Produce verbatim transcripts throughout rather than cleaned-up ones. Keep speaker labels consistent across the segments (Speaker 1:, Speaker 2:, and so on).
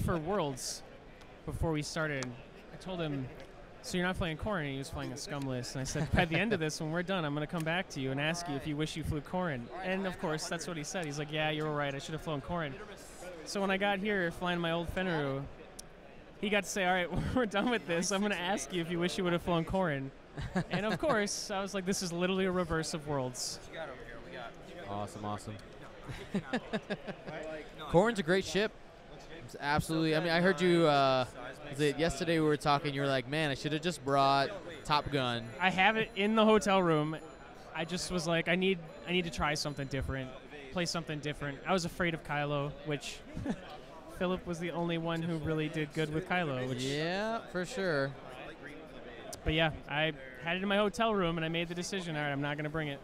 Speaker 1: for Worlds, before we started, I told him, so you're not flying Corrin, and he was flying a Scumless. And I said, by the end of this, when we're done, I'm going to come back to you and ask you if you wish you flew Corrin. And, of course, that's what he said. He's like, yeah, you were right. I should have flown Corrin. So when I got here flying my old Fenrir, he got to say, all right, we're done with this. I'm going to ask you if you wish you would have flown Corrin. And, of course, I was like, this is literally a reverse of Worlds.
Speaker 2: Awesome, awesome. Corrin's a great ship. It's absolutely. I mean, I heard you. Uh, was it yesterday we were talking? You were like, "Man, I should have just brought Top Gun."
Speaker 1: I have it in the hotel room. I just was like, I need, I need to try something different, play something different. I was afraid of Kylo, which Philip was the only one who really did good with Kylo. Which
Speaker 2: yeah, for sure.
Speaker 1: But yeah, I had it in my hotel room, and I made the decision. All right, I'm not going to bring it.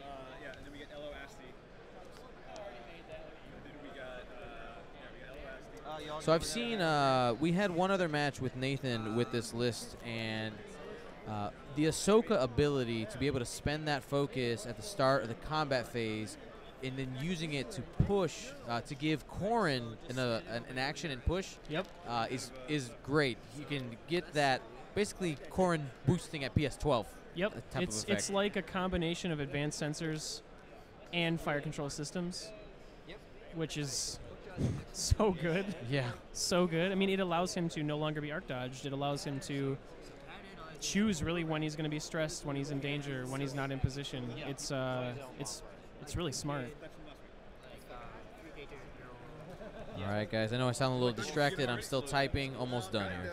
Speaker 2: So I've seen, uh, we had one other match with Nathan with this list, and uh, the Ahsoka ability to be able to spend that focus at the start of the combat phase and then using it to push, uh, to give Corrin an, uh, an, an action and push
Speaker 1: yep.
Speaker 2: uh, is, is great. You can get that, basically Corrin boosting at P S twelve.
Speaker 1: Yep, it's, it's like a combination of advanced sensors and fire control systems, yep. which is... so good.
Speaker 2: Yeah.
Speaker 1: So good. I mean, it allows him to no longer be arc dodged. It allows him to choose really when he's going to be stressed, when he's in danger, when he's not in position. It's uh, it's it's really smart.
Speaker 2: All right, guys. I know I sound a little distracted. I'm still typing. Almost done here.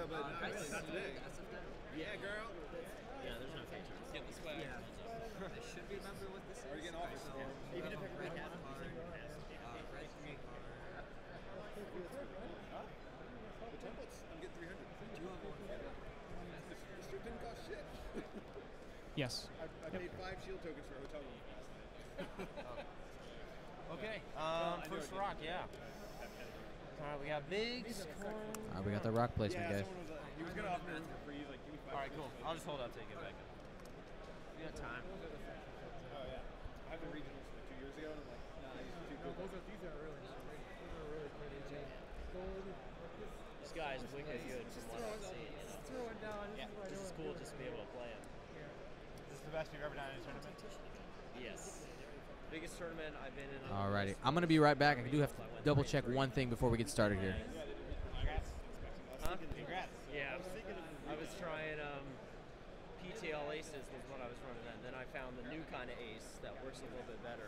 Speaker 1: Yes.
Speaker 3: I've, I've yep. made five shield tokens for a hotel room.
Speaker 4: Okay. Um, first rock, yeah. All right, we got Biggs.
Speaker 2: All right, we got the rock placement,
Speaker 3: yeah,
Speaker 2: guys.
Speaker 3: Was, uh, he was going to offer me for free. Like, give me five.
Speaker 4: All right, cool. I'll just hold out till you get back up. We got time.
Speaker 3: Oh, yeah. I have the regionals from two years ago, and I'm like, nah, these are too cool. Those are, these are really nice. Those are really pretty.
Speaker 4: This guy's wicked good from what I've seen.
Speaker 3: Throw it down.
Speaker 4: Yeah, this is cool just to be able to play him.
Speaker 3: This is the best you've ever done in a tournament?
Speaker 4: Yes. Biggest tournament I've been in.
Speaker 2: Alrighty. I'm going to be right back. I do have to double check one thing before we get started here.
Speaker 4: Huh? Congrats. Yeah. I was trying um, P T L Aces was what I was running then. Then I found the new kind of ace that works a little bit better.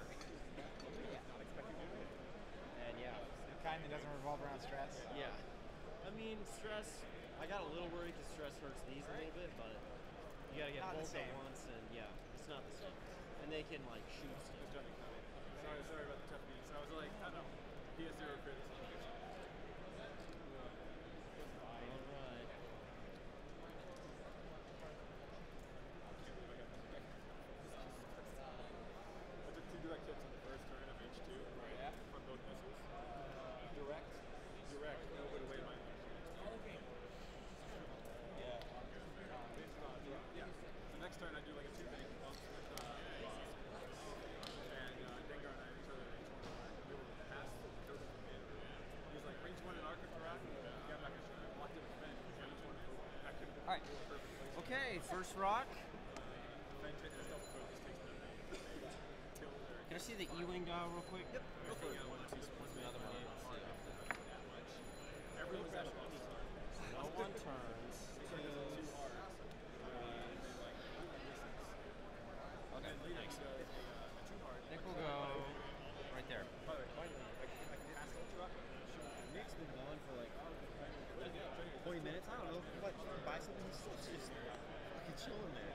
Speaker 4: And yeah.
Speaker 3: The kind that doesn't revolve around stress?
Speaker 4: Yeah. I mean, stress, I got a little worried because stress hurts these a little bit, but you gotta get
Speaker 3: not
Speaker 4: both at once, and yeah, it's not the same. And they can like shoot stuff.
Speaker 3: Sorry, sorry about the tough beats. I was like, I don't know, P S zero criticism.
Speaker 4: Alright.
Speaker 3: I took two direct hits on the first turn of H two, right? Yeah. On both missiles. Uh, direct? Direct, no, but away my okay. Yeah. Yeah. The next turn I do like a two bang bump with uh, and uh, Dengar and I each other range one and we were past the third from him. He was like range one and Arc for Rock. Yeah, I'm not gonna shoot him. Blocked him with range one and I couldn't
Speaker 4: Alright. Okay, first rock. Can I see the E-Wing dial real quick? Yep. Go for it. Another one.
Speaker 3: Everyone's actually
Speaker 4: No one turns. Okay, thanks. Nick will go right there.
Speaker 3: Nick's been gone for like twenty minutes. I don't know. Like, buy something. He's still just fucking chilling there.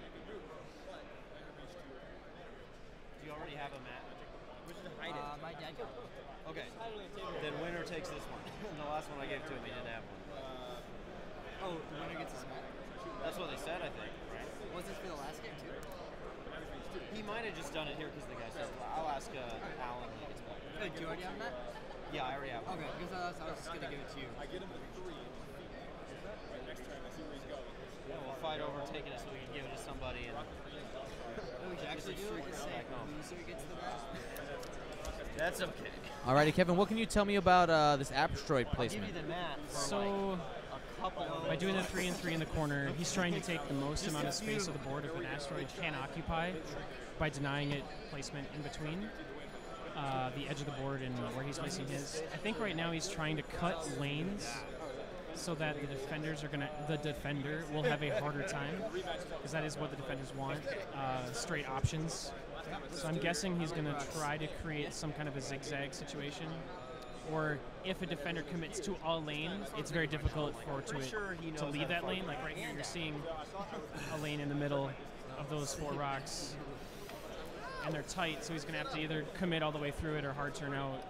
Speaker 4: Do you already have a map?
Speaker 3: Where's the hide it?
Speaker 5: Uh, my dad got one.
Speaker 4: Okay. Then winner takes this one. The last one I gave to him, he didn't have one.
Speaker 5: Uh, oh, the winner gets his map.
Speaker 4: That's what they said, I think, right?
Speaker 5: Was this for the last game, too?
Speaker 4: He might have just done it here because the guy said, I'll ask uh, Alan when he gets back.
Speaker 5: Wait, do you already have a map?
Speaker 4: Yeah, I already have one.
Speaker 5: Okay, because I was, I was just going to give it to you.
Speaker 3: I get him at three. Right, next turn, I see where he's going.
Speaker 4: Yeah, we'll fight over taking it so we can give it to somebody. And
Speaker 5: Oh, we should actually do it. Say, the loser gets the map.
Speaker 4: That's okay.
Speaker 2: Alrighty, Kevin, what can you tell me about uh, this asteroid
Speaker 4: I'll give
Speaker 2: placement?
Speaker 4: you the mat for
Speaker 1: So
Speaker 4: like a couple of
Speaker 1: by doing the three and three in the corner, he's trying to take the most amount of space of the board if an asteroid can occupy by denying it placement in between uh, the edge of the board and where he's placing his. I think right now he's trying to cut lanes so that the defenders are gonna, the defender will have a harder time, because that is what the defenders want, uh, straight options. So I'm guessing he's gonna try to create some kind of a zigzag situation, or if a defender commits to a lane, it's very difficult for to,
Speaker 4: sure he
Speaker 1: it, to
Speaker 4: knows
Speaker 1: leave
Speaker 4: how
Speaker 1: that
Speaker 4: to
Speaker 1: lane. Like right here, you're seeing a lane in the middle of those four rocks, and they're tight, so he's gonna have to either commit all the way through it or hard turn out.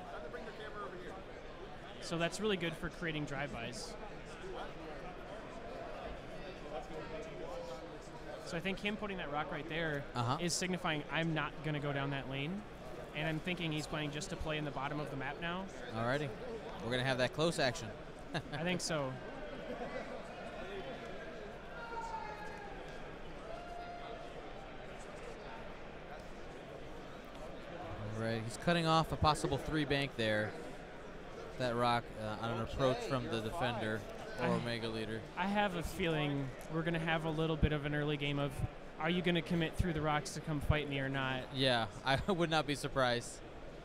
Speaker 1: So that's really good for creating drive-bys. So I think him putting that rock right there is
Speaker 2: Uh-huh.
Speaker 1: signifying I'm not going to go down that lane. And I'm thinking he's playing just to play in the bottom of the map now.
Speaker 2: Alrighty. We're going to have that close action.
Speaker 1: I think so.
Speaker 2: Alright, he's cutting off a possible three bank there. That rock uh, on an approach from the defender or
Speaker 1: I-
Speaker 2: Omega leader.
Speaker 1: I have a feeling we're going to have a little bit of an early game of, are you going to commit through the rocks to come fight me or not?
Speaker 2: Yeah, I would not be surprised.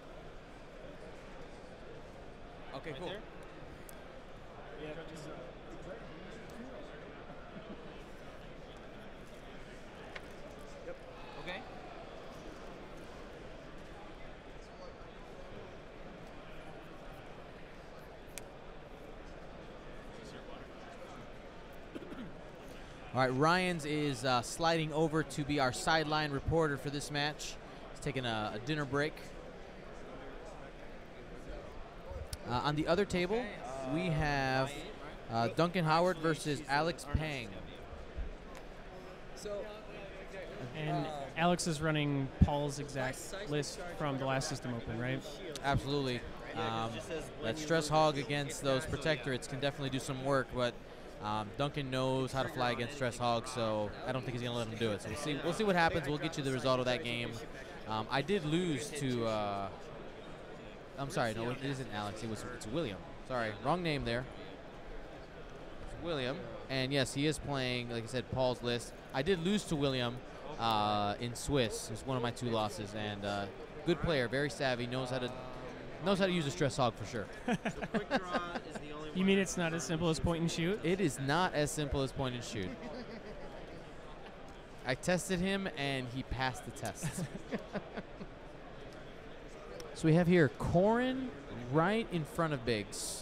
Speaker 2: Okay, cool.
Speaker 4: Okay.
Speaker 2: All right, Ryans is uh, sliding over to be our sideline reporter for this match. He's taking a, a dinner break. Uh, on the other table, we have uh, Duncan Howard versus Alex Pang.
Speaker 5: So,
Speaker 1: And Alex is running Paul's exact list from the last System Open, right?
Speaker 2: Absolutely. Um, that stress hog against those protectorates can definitely do some work, but um, Duncan knows how to fly against stress hog, so I don't think he's going to let him do it. So we'll see. We'll see what happens. We'll get you the result of that game. Um, I did lose to. Uh, I'm sorry. No, it isn't Alex. It was. It's William. Sorry, wrong name there. It's William. And yes, he is playing. Like I said, Paul's list. I did lose to William uh, in Swiss. It's one of my two losses, and uh, good player, very savvy, knows how to knows how to use a stress hog for sure.
Speaker 4: Quick draw is the only
Speaker 1: You mean it's not as simple as point and shoot?
Speaker 2: It is not as simple as point and shoot. I tested him and he passed the test. So we have here Corrin right in front of Biggs.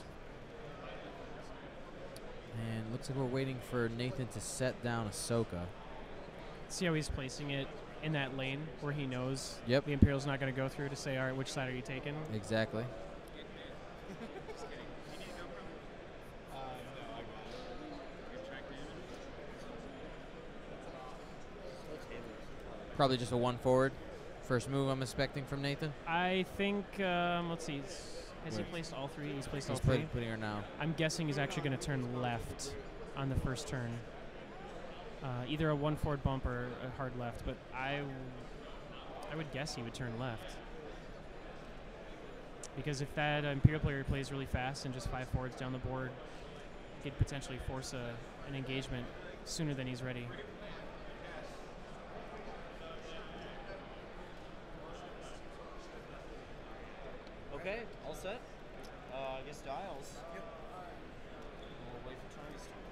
Speaker 2: And looks like we're waiting for Nathan to set down Ahsoka.
Speaker 1: See how he's placing it in that lane where he knows
Speaker 2: Yep.
Speaker 1: the Imperial's not going to go through to say, all right, which side are you taking?
Speaker 2: Exactly. Probably just a one forward. First move I'm expecting from Nathan.
Speaker 1: I think, um, let's see, s- has he
Speaker 2: Wait.
Speaker 1: placed all three? He's placed
Speaker 2: He's
Speaker 1: all three.
Speaker 2: putting, putting her now.
Speaker 1: I'm guessing he's actually going to turn left on the first turn. Uh, either a one forward bump or a hard left, but I, w- I would guess he would turn left. Because if that uh, Imperial player plays really fast and just five forwards down the board, he could potentially force a, an engagement sooner than he's ready.
Speaker 4: Okay, all set. Uh, I guess dials. Yep. We'll wait for Charlie's turn.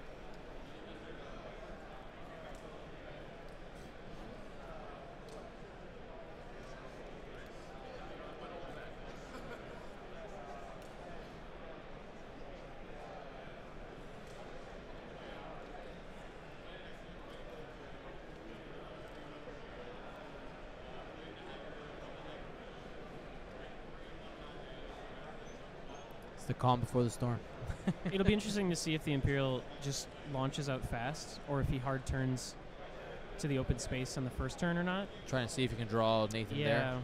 Speaker 2: It's the calm before the storm.
Speaker 1: It'll be interesting to see if the Imperial just launches out fast or if he hard turns to the open space on the first turn or not.
Speaker 2: Trying to see if you can draw Nathan
Speaker 1: Yeah.
Speaker 2: there.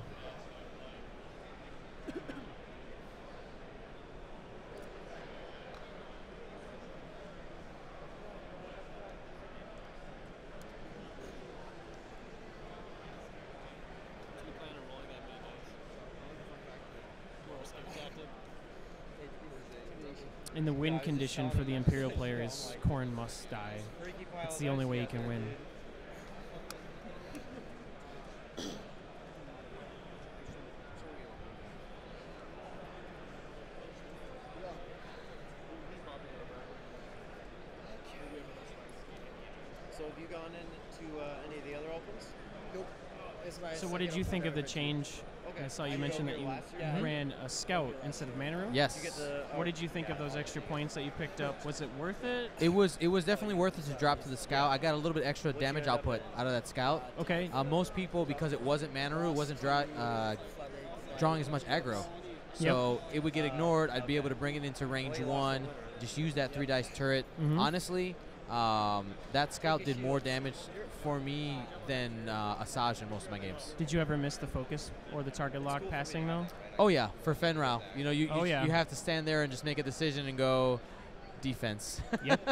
Speaker 1: in the win condition for the Imperial player is Corrin must die. It's the only way he can win.
Speaker 4: So have you gone into uh, any of the other opens?
Speaker 5: Nope. That's my
Speaker 1: So what did you think of the change?
Speaker 4: Okay.
Speaker 1: I saw you mentioned that you
Speaker 2: Mhm.
Speaker 1: ran a scout instead of Manaru.
Speaker 2: Yes.
Speaker 4: You get the,
Speaker 1: What did you think of those extra points that you picked up? Was it worth it?
Speaker 2: It was it was definitely worth it to drop to the scout. I got a little bit extra damage output out of that scout.
Speaker 1: Okay.
Speaker 2: Uh, most people, because it wasn't Manaru, it wasn't draw, uh, drawing as much aggro. So it would get ignored. I'd be able to bring it into range one, just use that three dice turret.
Speaker 1: Mhm.
Speaker 2: Honestly, um, that scout did more damage for me than uh, Asajj in most of my games.
Speaker 1: Did you ever miss the focus or the target lock passing though?
Speaker 2: Oh yeah, for Fenrau, you know, you
Speaker 1: Oh,
Speaker 2: you,
Speaker 1: yeah.
Speaker 2: you have to stand there and just make a decision and go defense.
Speaker 1: Yep.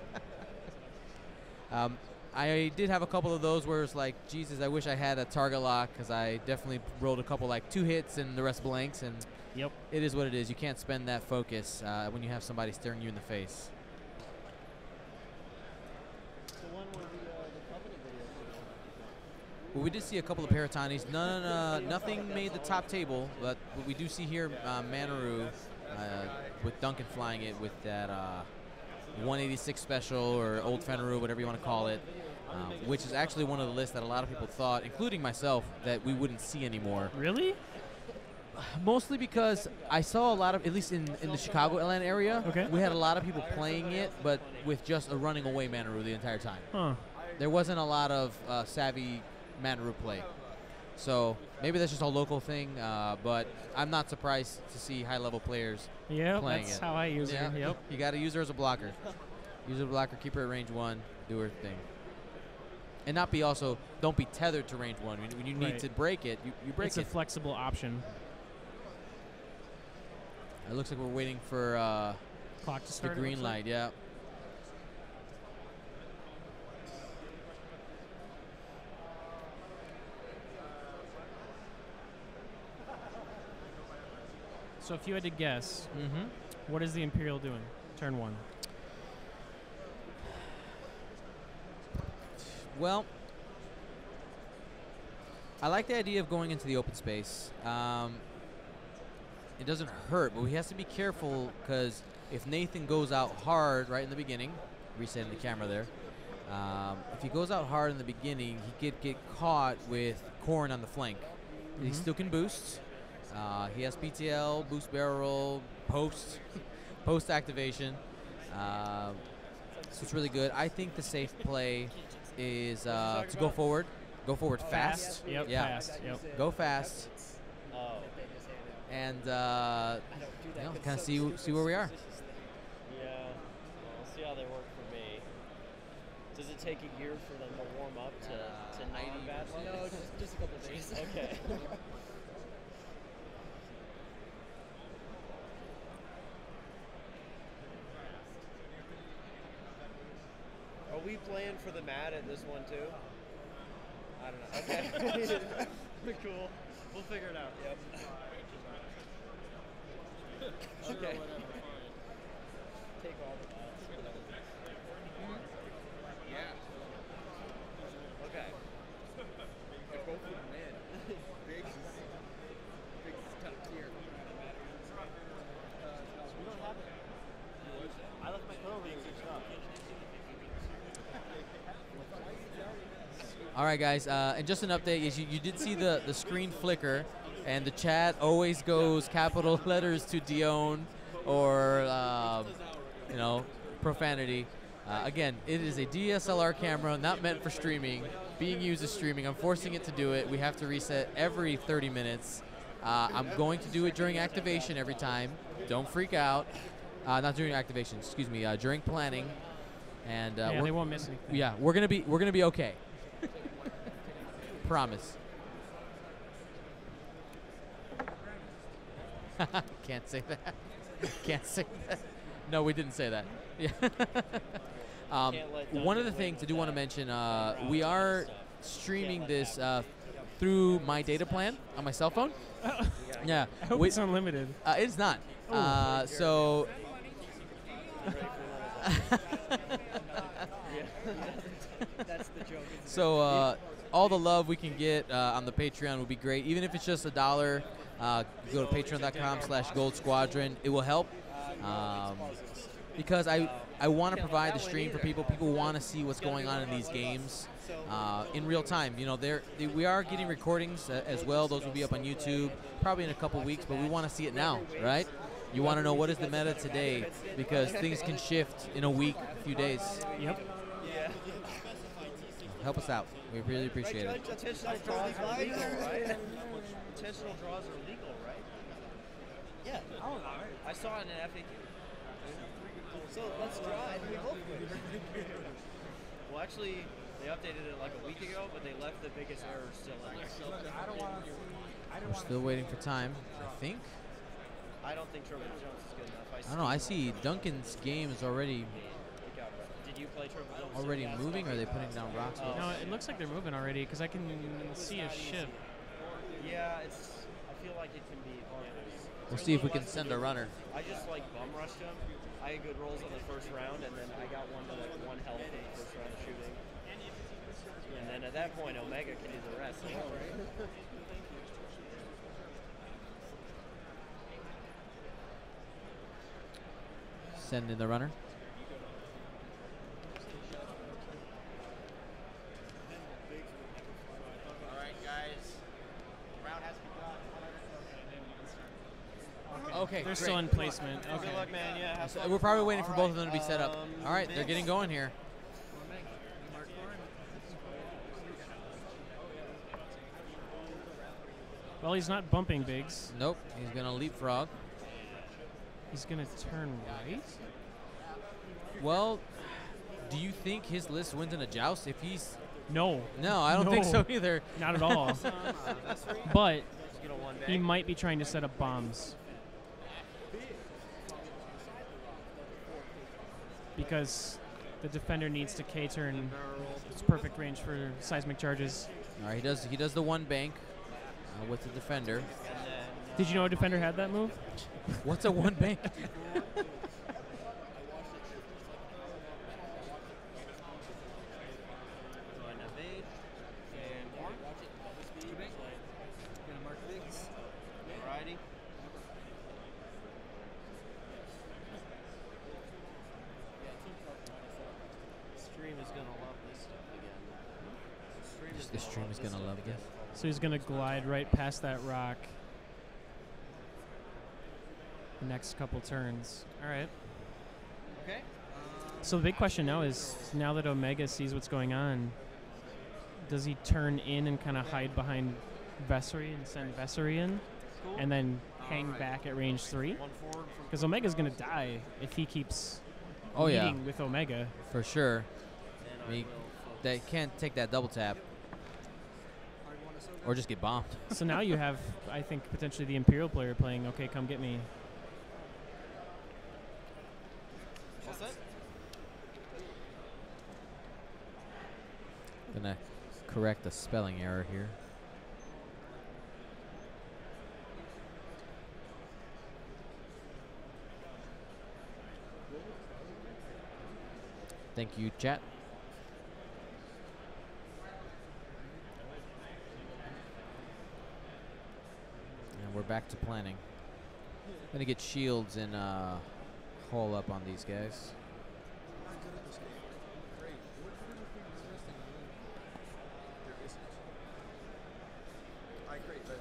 Speaker 2: um, I did have a couple of those where it's like, Jesus, I wish I had a target lock because I definitely rolled a couple like two hits and the rest blanks, and
Speaker 1: Yep.
Speaker 2: it is what it is. You can't spend that focus uh, when you have somebody staring you in the face.
Speaker 4: So when were the, uh, the Covenant videos?
Speaker 2: Well, we did see a couple of Paratanis. None, uh, nothing made the top table, but what we do see here, uh, Manaru uh, with Duncan flying it with that uh, one eighty-six special or Old Fenru, whatever you want to call it, um, which is actually one of the lists that a lot of people thought, including myself, that we wouldn't see anymore.
Speaker 1: Really?
Speaker 2: Mostly because I saw a lot of, at least in, in the Chicago Atlanta area,
Speaker 1: Okay.
Speaker 2: we had a lot of people playing it, but with just a running away Manaru the entire time.
Speaker 1: Huh.
Speaker 2: There wasn't a lot of uh, savvy Manaru play. So maybe that's just a local thing, uh, but I'm not surprised to see high-level players
Speaker 1: Yeah,
Speaker 2: playing
Speaker 1: that's
Speaker 2: it.
Speaker 1: how I use
Speaker 2: Yeah.
Speaker 1: her. Yep.
Speaker 2: You got to use her as a blocker. Use her as a blocker, keep her at range one, do her thing. And not be also, don't be tethered to range one. When, when you need
Speaker 1: Right.
Speaker 2: to break it, you, you break
Speaker 1: It's a
Speaker 2: it.
Speaker 1: flexible option.
Speaker 2: It looks like we're waiting for uh,
Speaker 1: Clock to
Speaker 2: the
Speaker 1: start. it
Speaker 2: green
Speaker 1: looks like.
Speaker 2: light, yeah.
Speaker 1: So if you had to guess,
Speaker 2: Mm-hmm.
Speaker 1: what is the Imperial doing? Turn one.
Speaker 2: Well, I like the idea of going into the open space. Um, it doesn't hurt, but he has to be careful because if Nathan goes out hard right in the beginning, resetting the camera there, um, if he goes out hard in the beginning, he could get caught with Corrin on the flank. He
Speaker 1: Mhm.
Speaker 2: still can boost. Uh, he has P T L, boost barrel, post, post activation. Uh, so it's really good. I think the safe play is uh, to go forward, go forward fast.
Speaker 1: Yep.
Speaker 2: Yeah.
Speaker 1: Fast. Yep.
Speaker 2: Go fast,
Speaker 4: Oh.
Speaker 2: and uh, you know, kind of see see where we are.
Speaker 4: Yeah. Well, we'll see how they work for me. Does it take a year for them to warm up to,
Speaker 2: Uh,
Speaker 4: to non-bad luck?
Speaker 5: No, just, just a couple days.
Speaker 4: Okay. Are we playing for the mat at this one too? I don't know. Okay. Cool. We'll figure it out. Yep. Okay. Take all the mats. Okay.
Speaker 5: If both of them win, Biggs is, Biggs is top tier.
Speaker 4: We don't have it. I left my code being switched up.
Speaker 2: All right, guys, uh, and just an update is you, you did see the, the screen flicker, and the chat always goes capital letters to Dion or, um, you know, profanity. Uh, again, it is a D S L R camera, not meant for streaming, being used as streaming. I'm forcing it to do it. We have to reset every thirty minutes. Uh, I'm going to do it during activation every time. Don't freak out. Uh, not during activation, excuse me, uh, during planning. And uh,
Speaker 1: yeah,
Speaker 2: we're-
Speaker 1: they won't miss anything.
Speaker 2: yeah, we're gonna be we're gonna be okay. Promise. Can't say that. Can't say that. No, we didn't say that. Yeah. um,
Speaker 4: Can't let
Speaker 2: one of the
Speaker 4: Duncan
Speaker 2: things I
Speaker 4: win
Speaker 2: do want to
Speaker 4: with
Speaker 2: mention, uh, we are streaming this uh, through my data plan on my cell phone. Yeah.
Speaker 1: I hope
Speaker 2: we-
Speaker 1: it's unlimited.
Speaker 2: uh, it's not.
Speaker 1: Oh.
Speaker 2: Uh, so
Speaker 4: Ready for another bump. Yeah, that's the joke. isn't it?
Speaker 2: So uh, all the love we can get uh, on the Patreon would be great. Even if it's just a dollar, uh, go to patreon.com slash gold squadron. It will help. Um, because I, I want to provide the stream for people. People want to see what's going on in these games uh, in real time. You know, they're, they, we are getting recordings uh, as well. Those will be up on YouTube probably in a couple weeks, but we want to see it now, right? You want to know what is the meta today because things can shift in a week, a few days.
Speaker 1: Yep.
Speaker 4: Yeah.
Speaker 2: Help us out. We really appreciate it.
Speaker 4: Intentional draws are legal, right? Intentional draws are legal, right?
Speaker 6: Yeah.
Speaker 4: I saw it in an F A Q.
Speaker 6: So let's draw and we both win.
Speaker 4: Well, actually, they updated it like a week ago, but they left the biggest error still in there.
Speaker 2: We're still waiting for time, I think.
Speaker 4: I don't think Triple Jones is good enough.
Speaker 2: I don't know. I see Duncan's game is already
Speaker 4: Did you play Triple Jones?
Speaker 2: already moving, or are they putting down rocks?
Speaker 4: Oh.
Speaker 1: No, it looks like they're moving already because I can see a ship.
Speaker 4: Yeah, it's. I feel like it can be.
Speaker 2: We'll see if we can send a runner.
Speaker 4: I just like bum rushed him. I had good rolls on the first round, and then I got one to like one health in the first round of shooting. And then at that point, Omega can do the rest.
Speaker 2: Send in the runner.
Speaker 6: All right, guys. Round has begun.
Speaker 2: Okay,
Speaker 1: They're still in placement. Okay.
Speaker 4: Good luck, man. Yeah. Have
Speaker 2: So
Speaker 4: fun.
Speaker 2: we're probably waiting for both of them to be set up.
Speaker 4: Um,
Speaker 2: All right, they're getting going here.
Speaker 1: Well, he's not bumping Biggs.
Speaker 2: Nope, he's gonna leapfrog.
Speaker 1: He's gonna turn right.
Speaker 2: Well, do you think his list wins in a joust? If he's
Speaker 1: No,
Speaker 2: no, I don't think
Speaker 1: No.
Speaker 2: so either.
Speaker 1: not at all. But
Speaker 4: Just get a one
Speaker 1: he
Speaker 4: bag.
Speaker 1: might be trying to set up bombs. Because the defender needs to K-turn. It's perfect range for seismic charges.
Speaker 2: All right, he does he does the one bank uh, with the defender.
Speaker 4: And then,
Speaker 1: Did you know a defender had that move?
Speaker 2: What's a one bank?
Speaker 4: Go ahead and evade. And horn.
Speaker 6: Gonna mark Biggs.
Speaker 4: Alrighty. Stream is gonna love this stuff again. Stream is
Speaker 2: The stream is gonna love this.
Speaker 1: So he's gonna glide right past that rock. The next couple turns. All right.
Speaker 4: Okay.
Speaker 1: So the big question now is, now that Omega sees what's going on, does he turn in and kind of hide behind Vessery and send Vessery in,
Speaker 4: Cool.
Speaker 1: and then hang back at range three?
Speaker 4: One forward from
Speaker 1: Because Omega's gonna die if he keeps
Speaker 2: Oh yeah,
Speaker 1: leading with Omega.
Speaker 2: for sure.
Speaker 4: and
Speaker 2: I mean,
Speaker 4: I will
Speaker 2: They can't take that double tap or just get bombed.
Speaker 1: So now you have, I think, potentially the Imperial player playing, okay, come get me.
Speaker 4: All set?
Speaker 2: Gonna correct a spelling error here. Thank you, chat. And we're back to planning. Gonna get shields and uh, haul up on these guys.
Speaker 5: I agree. But,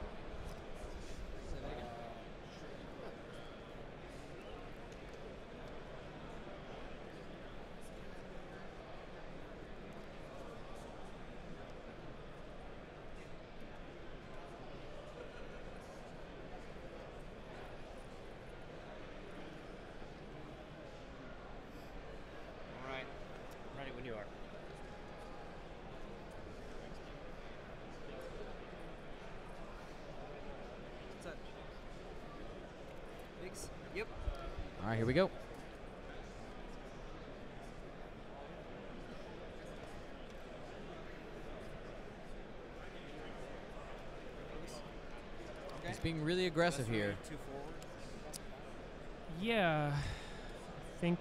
Speaker 4: All right. Ready when you are.
Speaker 6: Biggs.
Speaker 4: Yep.
Speaker 2: All right, here we go. He's being really aggressive here.
Speaker 4: Two forward.
Speaker 1: Yeah. think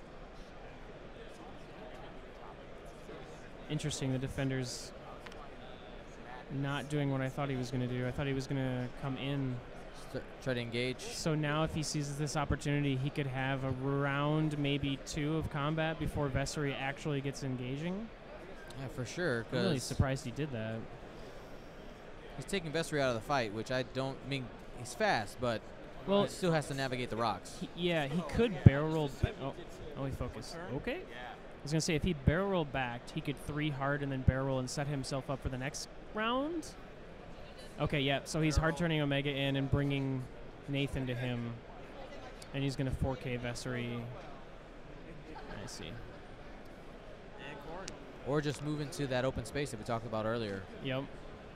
Speaker 1: interesting. The defender's not doing what I thought he was going to do. I thought he was going to come in.
Speaker 2: St- try to engage.
Speaker 1: So now if he seizes this opportunity, he could have a round, maybe two of combat before Vessery actually gets engaging.
Speaker 2: Yeah, for sure.
Speaker 1: I'm really
Speaker 2: 'cause
Speaker 1: surprised he did that.
Speaker 2: he's taking Vessery out of the fight, which I don't mean. He's fast, but
Speaker 1: Well,
Speaker 2: he still has to navigate the rocks.
Speaker 1: he, yeah, he could barrel roll. Ba- oh, oh, he focused. Okay. I was gonna say if he barrel roll backed, he could three hard and then barrel roll and set himself up for the next round. Okay, yeah. So he's hard turning Omega in and bringing Nathan to him, and he's gonna four K Vessery. I see.
Speaker 4: And Corn.
Speaker 2: Or just move into that open space that we talked about earlier.
Speaker 1: Yep.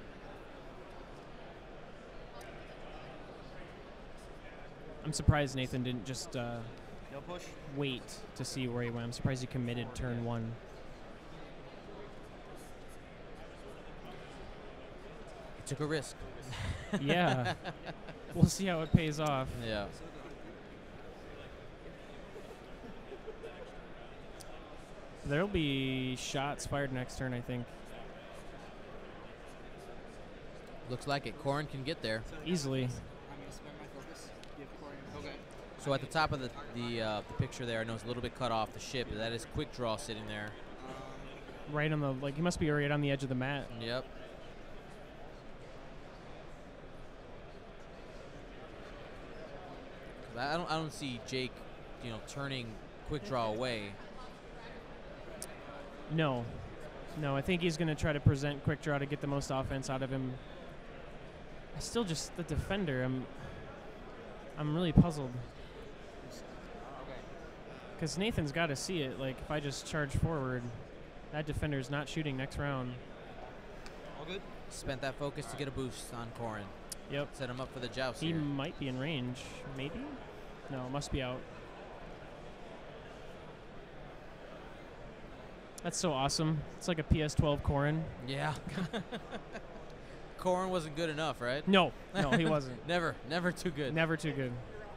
Speaker 1: I'm surprised Nathan didn't just uh,
Speaker 4: No push.
Speaker 1: wait to see where he went. I'm surprised he committed turn one.
Speaker 2: He took a risk.
Speaker 1: Yeah. We'll see how it pays off.
Speaker 2: Yeah.
Speaker 1: There'll be shots fired next turn, I think.
Speaker 2: Looks like it. Corrin can get there.
Speaker 1: Easily.
Speaker 6: I'm gonna spend my focus. Give Corey. Okay.
Speaker 2: So at the top of the the, uh, the picture there, I know it's a little bit cut off the ship, but that is quick draw sitting there.
Speaker 1: Right on the, like, he must be right on the edge of the mat.
Speaker 2: Yep. I don't I don't see Jake, you know, turning quick draw away.
Speaker 1: No. No, I think he's going to try to present quick draw to get the most offense out of him. I still just, the defender, I'm, I'm really puzzled. Because Nathan's got to see it. Like, if I just charge forward, that defender's not shooting next round.
Speaker 4: All good.
Speaker 2: Spent that focus to get a boost on Corrin.
Speaker 1: Yep.
Speaker 2: Set him up for the joust
Speaker 1: He
Speaker 2: here.
Speaker 1: might be in range. Maybe? No, must be out. That's so awesome. It's like a P S twelve Corrin.
Speaker 2: Yeah. Corrin wasn't good enough, right?
Speaker 1: No, no, he wasn't.
Speaker 2: Never, never too good.
Speaker 1: Never too good.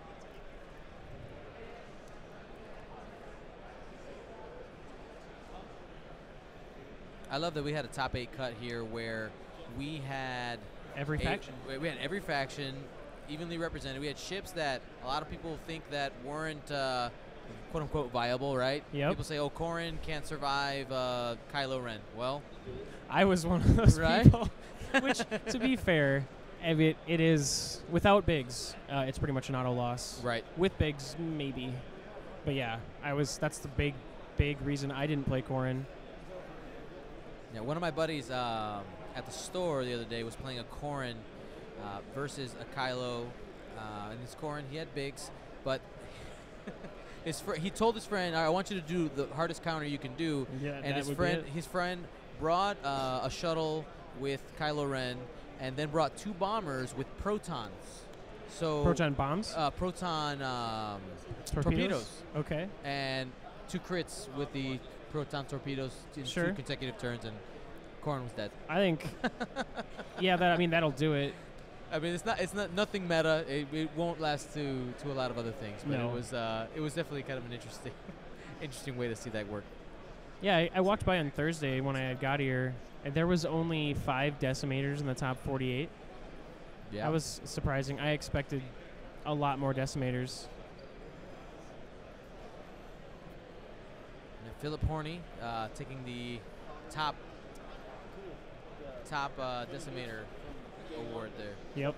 Speaker 2: I love that we had a top eight cut here where we had
Speaker 1: Every
Speaker 2: eight-
Speaker 1: faction.
Speaker 2: we- We had every faction evenly represented. We had ships that a lot of people think that weren't uh, quote unquote viable, right?
Speaker 1: Yep.
Speaker 2: People say, "Oh, Corrin can't survive uh, Kylo Ren." Well,
Speaker 1: I was one of those
Speaker 2: Right?
Speaker 1: people. Which, to be fair, I mean, it is without Biggs. Uh, it's pretty much an auto loss.
Speaker 2: right.
Speaker 1: With Biggs, maybe. But yeah, I was. That's the big, big reason I didn't play Corrin.
Speaker 2: Yeah, one of my buddies um, at the store the other day was playing a Corrin uh, versus a Kylo. Uh, and this Corrin, he had Biggs, but his fr- he told his friend, "I want you to do the hardest counter you can do."
Speaker 1: Yeah,
Speaker 2: And
Speaker 1: that
Speaker 2: his
Speaker 1: would be
Speaker 2: friend,
Speaker 1: it.
Speaker 2: his friend brought uh, a shuttle with Kylo Ren, and then brought two bombers with protons. So
Speaker 1: Proton bombs,
Speaker 2: uh, proton um,
Speaker 1: torpedoes.
Speaker 2: torpedoes.
Speaker 1: Okay.
Speaker 2: and two crits with the proton torpedoes in
Speaker 1: Sure.
Speaker 2: two consecutive turns, and Corrin was dead.
Speaker 1: I think. yeah, that. I mean, that'll do it.
Speaker 2: I mean, it's not it's not nothing meta. It, it won't last to to a lot of other things, but
Speaker 1: No.
Speaker 2: it was uh, it was definitely kind of an interesting interesting way to see that work.
Speaker 1: Yeah, I, I walked by on Thursday when I had got here, and there was only five decimators in the top forty-eight.
Speaker 2: Yeah,
Speaker 1: That was surprising. I expected a lot more decimators.
Speaker 2: And Philip Horney uh, taking the top top uh, decimator award there.
Speaker 1: Yep.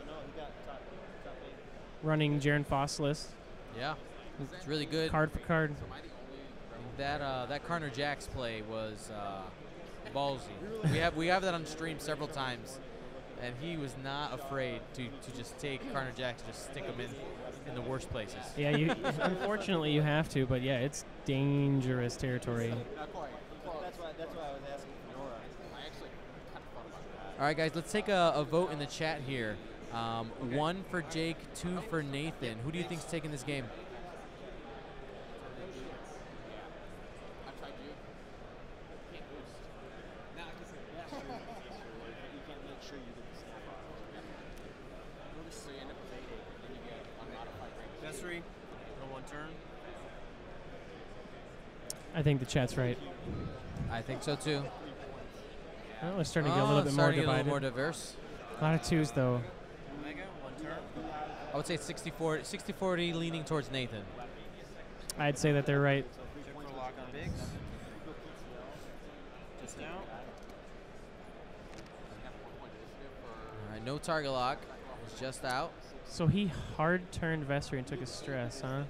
Speaker 1: Running Jaren Foss list,
Speaker 2: Yeah, it's really good.
Speaker 1: card for card.
Speaker 2: That uh, that Carner Jax play was uh, ballsy. We have we have that on stream several times, and he was not afraid to, to just take Carner Jax and just stick him in in the worst places.
Speaker 1: Yeah, you unfortunately you have to, but yeah, it's dangerous territory.
Speaker 6: Not quite. That's why. That's why I was asking for Nora. I actually kind of thought about that.
Speaker 2: All right, guys, let's take a, a vote in the chat here. Um, One for Jake, two for Nathan. Who do you think's taking this game?
Speaker 5: I tried you. Can't boost.
Speaker 6: Nah, because yeah, sure, you can't make sure you get the snap off.
Speaker 5: So you end up with eight, and then you get unmodified range.
Speaker 4: Vessery. On one turn.
Speaker 1: I think the chat's right.
Speaker 2: I think so too.
Speaker 1: Well, we're starting to get a
Speaker 2: Oh,
Speaker 1: little bit more
Speaker 2: starting to get a
Speaker 1: divided.
Speaker 2: little more diverse.
Speaker 1: A lot of twos, though.
Speaker 4: Omega, one turn.
Speaker 2: I would say sixty forty, sixty forty leaning towards Nathan.
Speaker 1: I'd say that they're right.
Speaker 4: Check for lock on Biggs. Just out.
Speaker 2: All right, no target lock. It's just out.
Speaker 1: So he hard turned Vessery and took a stress, huh?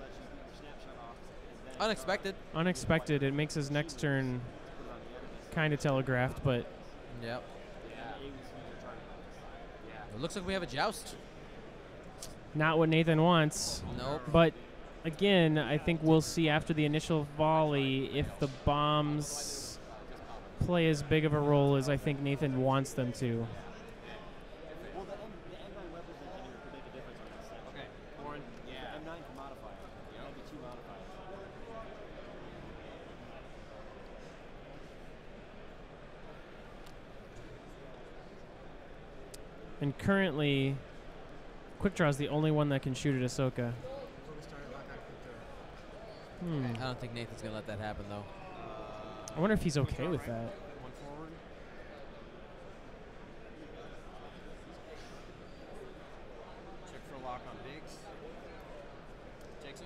Speaker 2: Unexpected.
Speaker 1: Unexpected. It makes his next turn kind of telegraphed, but
Speaker 2: Yep. It looks like we have a joust.
Speaker 1: not what Nathan wants.
Speaker 2: Nope.
Speaker 1: But again, I think we'll see after the initial volley if the bombs play as big of a role as I think Nathan wants them to.
Speaker 6: Well, the M, the M nine weapons engineer could make a difference on this thing.
Speaker 4: Okay, Corin.
Speaker 6: Yeah. M nine can modify it. That'd be two modifiers.
Speaker 1: And currently, Quick Draw is the only one that can shoot at Ahsoka. Hmm.
Speaker 2: I don't think Nathan's gonna let that happen though.
Speaker 1: I wonder if he's okay with that.
Speaker 4: One forward. Check for lock on Biggs. Takes it.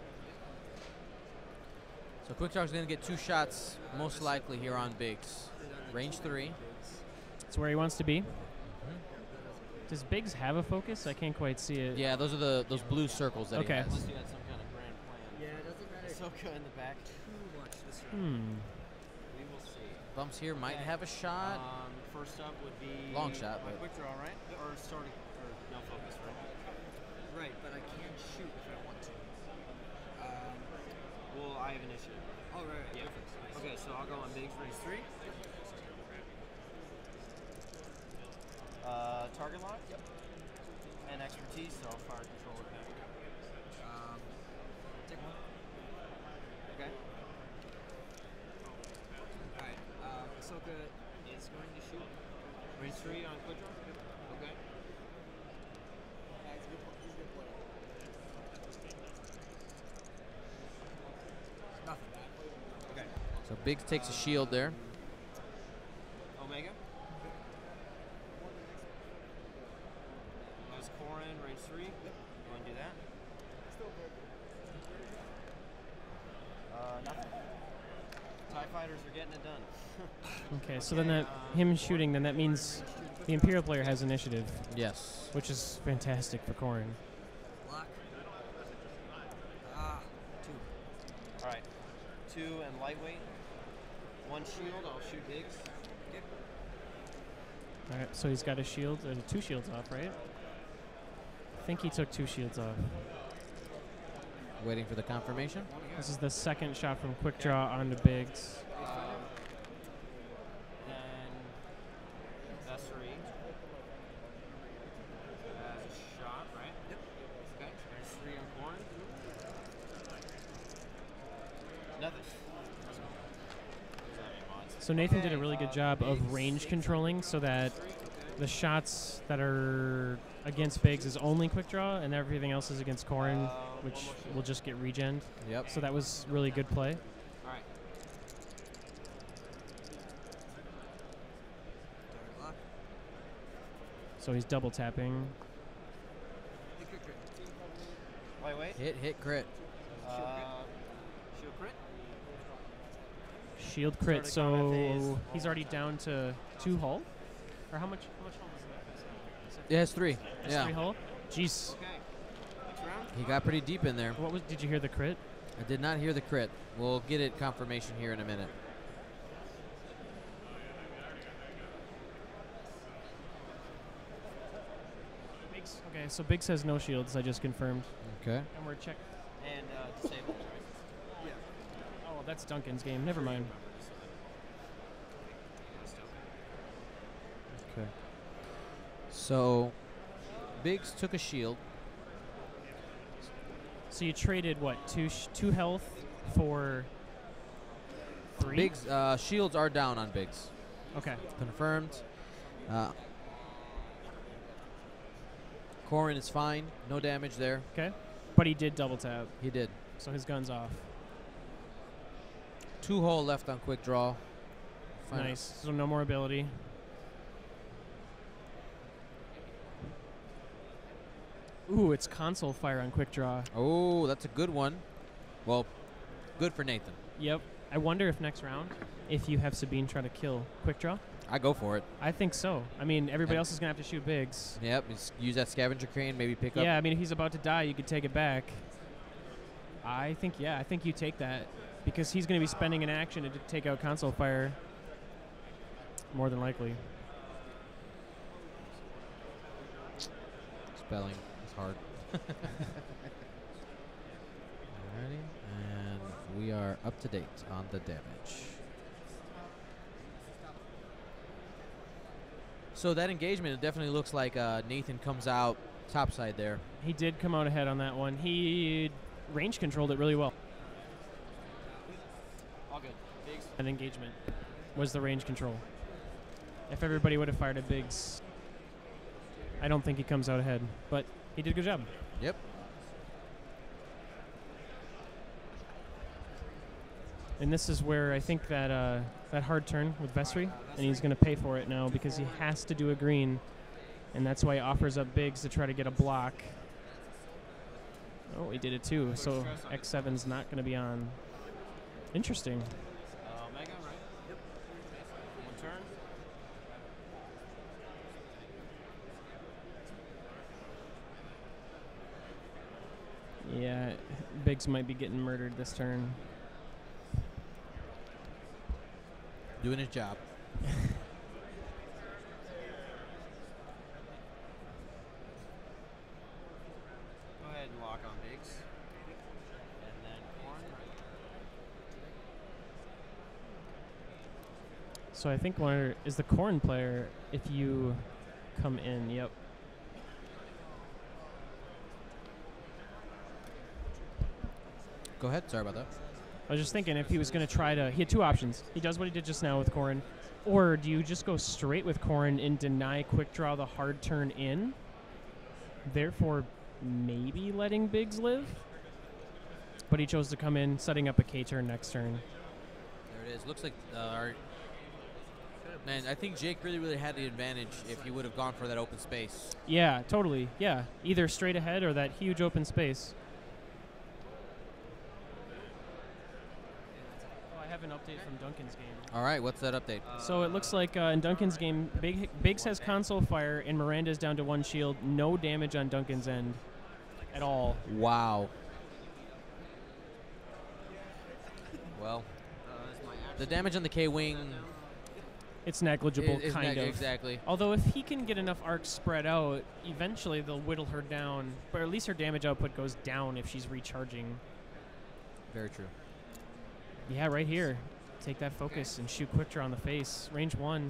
Speaker 2: So Quick Draw's gonna get two shots, most likely here on Biggs. Range three.
Speaker 1: It's where he wants to be. Does Biggs have a focus? I can't quite see it.
Speaker 2: Yeah, those are the those blue circles that
Speaker 1: Okay.
Speaker 2: he has.
Speaker 4: Unless you had some kind of grand plan.
Speaker 5: Yeah, it doesn't matter
Speaker 4: Ahsoka in the back.
Speaker 5: too much this round.
Speaker 1: Hmm.
Speaker 4: We will see.
Speaker 2: Bumps here might have a shot.
Speaker 4: Um, first up would be
Speaker 2: Long shot,
Speaker 4: my
Speaker 2: but-
Speaker 4: quick draw, right? Or starting, or no focus, right?
Speaker 5: Right, but I can shoot if I want to. Um,
Speaker 4: Well, I have initiative.
Speaker 5: oh, right, right.
Speaker 4: Yeah.
Speaker 5: Perfect.
Speaker 4: Okay, so I'll go on Biggs range three. Uh, target lock. Yep. And expertise, so I'll fire control with that.
Speaker 5: Um, take one.
Speaker 4: Okay.
Speaker 5: Alright, um, Ahsoka is going to shoot.
Speaker 4: Range three on quick draw. Okay.
Speaker 5: Yeah, he's a good player. He's a good player. Nothing bad.
Speaker 4: Okay.
Speaker 2: So Biggs takes a shield there.
Speaker 4: Omega. That was Corin, range three. Yep. You want to do that? Uh, nothing. TIE fighters are getting it done.
Speaker 1: Okay, so then that him shooting, then that means the Imperial player has initiative,
Speaker 2: Yes.
Speaker 1: which is fantastic for Corrin.
Speaker 5: Lock. Ah, two.
Speaker 4: Alright. Two and lightweight. One shield, I'll shoot Biggs.
Speaker 1: All right, so he's got a shield, uh, two shields off, right? I think he took two shields off.
Speaker 2: Waiting for the confirmation.
Speaker 1: This is the second shot from Quick Draw onto Biggs.
Speaker 4: Um, then Vessery has a shot, right? Yep. Okay. There's three on Corn. Nothing.
Speaker 1: So Nathan did a really good job of range controlling so that the shots that are against Biggs is only Quick Draw and everything else is against Corrin, which will just get regened.
Speaker 2: Yep.
Speaker 1: So that was really good play.
Speaker 4: Alright.
Speaker 5: Lock.
Speaker 1: So he's double tapping.
Speaker 5: Hey, quick, quick.
Speaker 4: Wait, wait.
Speaker 2: Hit, hit, crit.
Speaker 4: Uh, shield crit?
Speaker 1: Shield crit,
Speaker 4: Starting combat
Speaker 1: so
Speaker 4: phase.
Speaker 1: he's already down to two hull? Or how much how much hull is that?
Speaker 2: It has three.
Speaker 1: That's
Speaker 2: Yeah.
Speaker 1: three hull? Jeez.
Speaker 4: Okay. Next round?
Speaker 2: He got pretty deep in there.
Speaker 1: What was did you hear the crit?
Speaker 2: I did not hear the crit. We'll get it confirmation here in a minute.
Speaker 1: Biggs. Okay, so Biggs has no shields, I just confirmed.
Speaker 2: Okay.
Speaker 1: And we're check
Speaker 4: And uh, disabled, right?
Speaker 5: Yeah.
Speaker 1: Oh, that's Duncan's game. Never mind.
Speaker 2: Okay. So Biggs took a shield.
Speaker 1: So you traded what? Two sh- two health for three?
Speaker 2: Biggs uh, shields are down on Biggs.
Speaker 1: Okay.
Speaker 2: Confirmed. Uh, Corrin is fine. No damage there.
Speaker 1: Okay. But he did double tap,
Speaker 2: He did.
Speaker 1: so his gun's off.
Speaker 2: Two hole left on quick draw. Find
Speaker 1: Nice. So no more ability. Ooh, it's console fire on quick draw.
Speaker 2: Oh, that's a good one. Well, good for Nathan.
Speaker 1: Yep. I wonder if next round, if you have Sabine try to kill quick draw.
Speaker 2: I go for it.
Speaker 1: I think so. I mean, everybody
Speaker 2: And-
Speaker 1: else is gonna have to shoot bigs.
Speaker 2: Yep, just use that scavenger crane, maybe pick up.
Speaker 1: Yeah, I mean, if he's about to die, you could take it back. I think, yeah, I think you take that because he's going to be spending an action to d- take out console fire. More than likely.
Speaker 2: Spelling is hard. Alrighty, and we are up to date on the damage. So that engagement, it definitely looks like uh, Nathan comes out topside there.
Speaker 1: He did come out ahead on that one. He range controlled it really well.
Speaker 6: All good. Bigs.
Speaker 1: An engagement was the range control. If everybody would have fired at bigs, I don't think he comes out ahead. But he did a good job.
Speaker 2: Yep.
Speaker 1: And this is where I think that uh, that hard turn with Vesri, and he's going to pay for it now because he has to do a green, and that's why he offers up bigs to try to get a block. Oh, he did it too. So X seven's not going to be on. Interesting.
Speaker 6: Uh, Omega, right? Yep. One turn.
Speaker 1: Yeah, bigs might be getting murdered this turn.
Speaker 2: Doing his job.
Speaker 6: Go ahead and lock on bigs. And then corn.
Speaker 1: So I think one is the corn player if you come in. Yep.
Speaker 2: Go ahead. Sorry about that.
Speaker 1: I was just thinking if he was going to try to, he had two options. He does what he did just now with Corrin, or do you just go straight with Corrin and deny quick draw the hard turn in, therefore maybe letting bigs live? But he chose to come in, setting up a K turn next turn.
Speaker 2: There it is. Looks like uh, our man. I think Jake really, really had the advantage if he would have gone for that open space.
Speaker 1: Yeah, totally. Yeah, either straight ahead or that huge open space. Oh, I have an update from Duncan's game.
Speaker 2: All right, what's that update?
Speaker 1: So it looks like uh, in Duncan's game, Big, Biggs has console fire and Miranda's down to one shield. No damage on Duncan's end at all.
Speaker 2: Wow. Well,
Speaker 6: Uh, is my
Speaker 2: the damage on the K-Wing
Speaker 1: It's negligible,
Speaker 2: is, is
Speaker 1: kind
Speaker 2: neg-
Speaker 1: of.
Speaker 2: exactly.
Speaker 1: Although if he can get enough arcs spread out, eventually they'll whittle her down. But at least her damage output goes down if she's recharging.
Speaker 2: Very true.
Speaker 1: Yeah, right here. Take that focus and shoot quick draw on the face. Range one.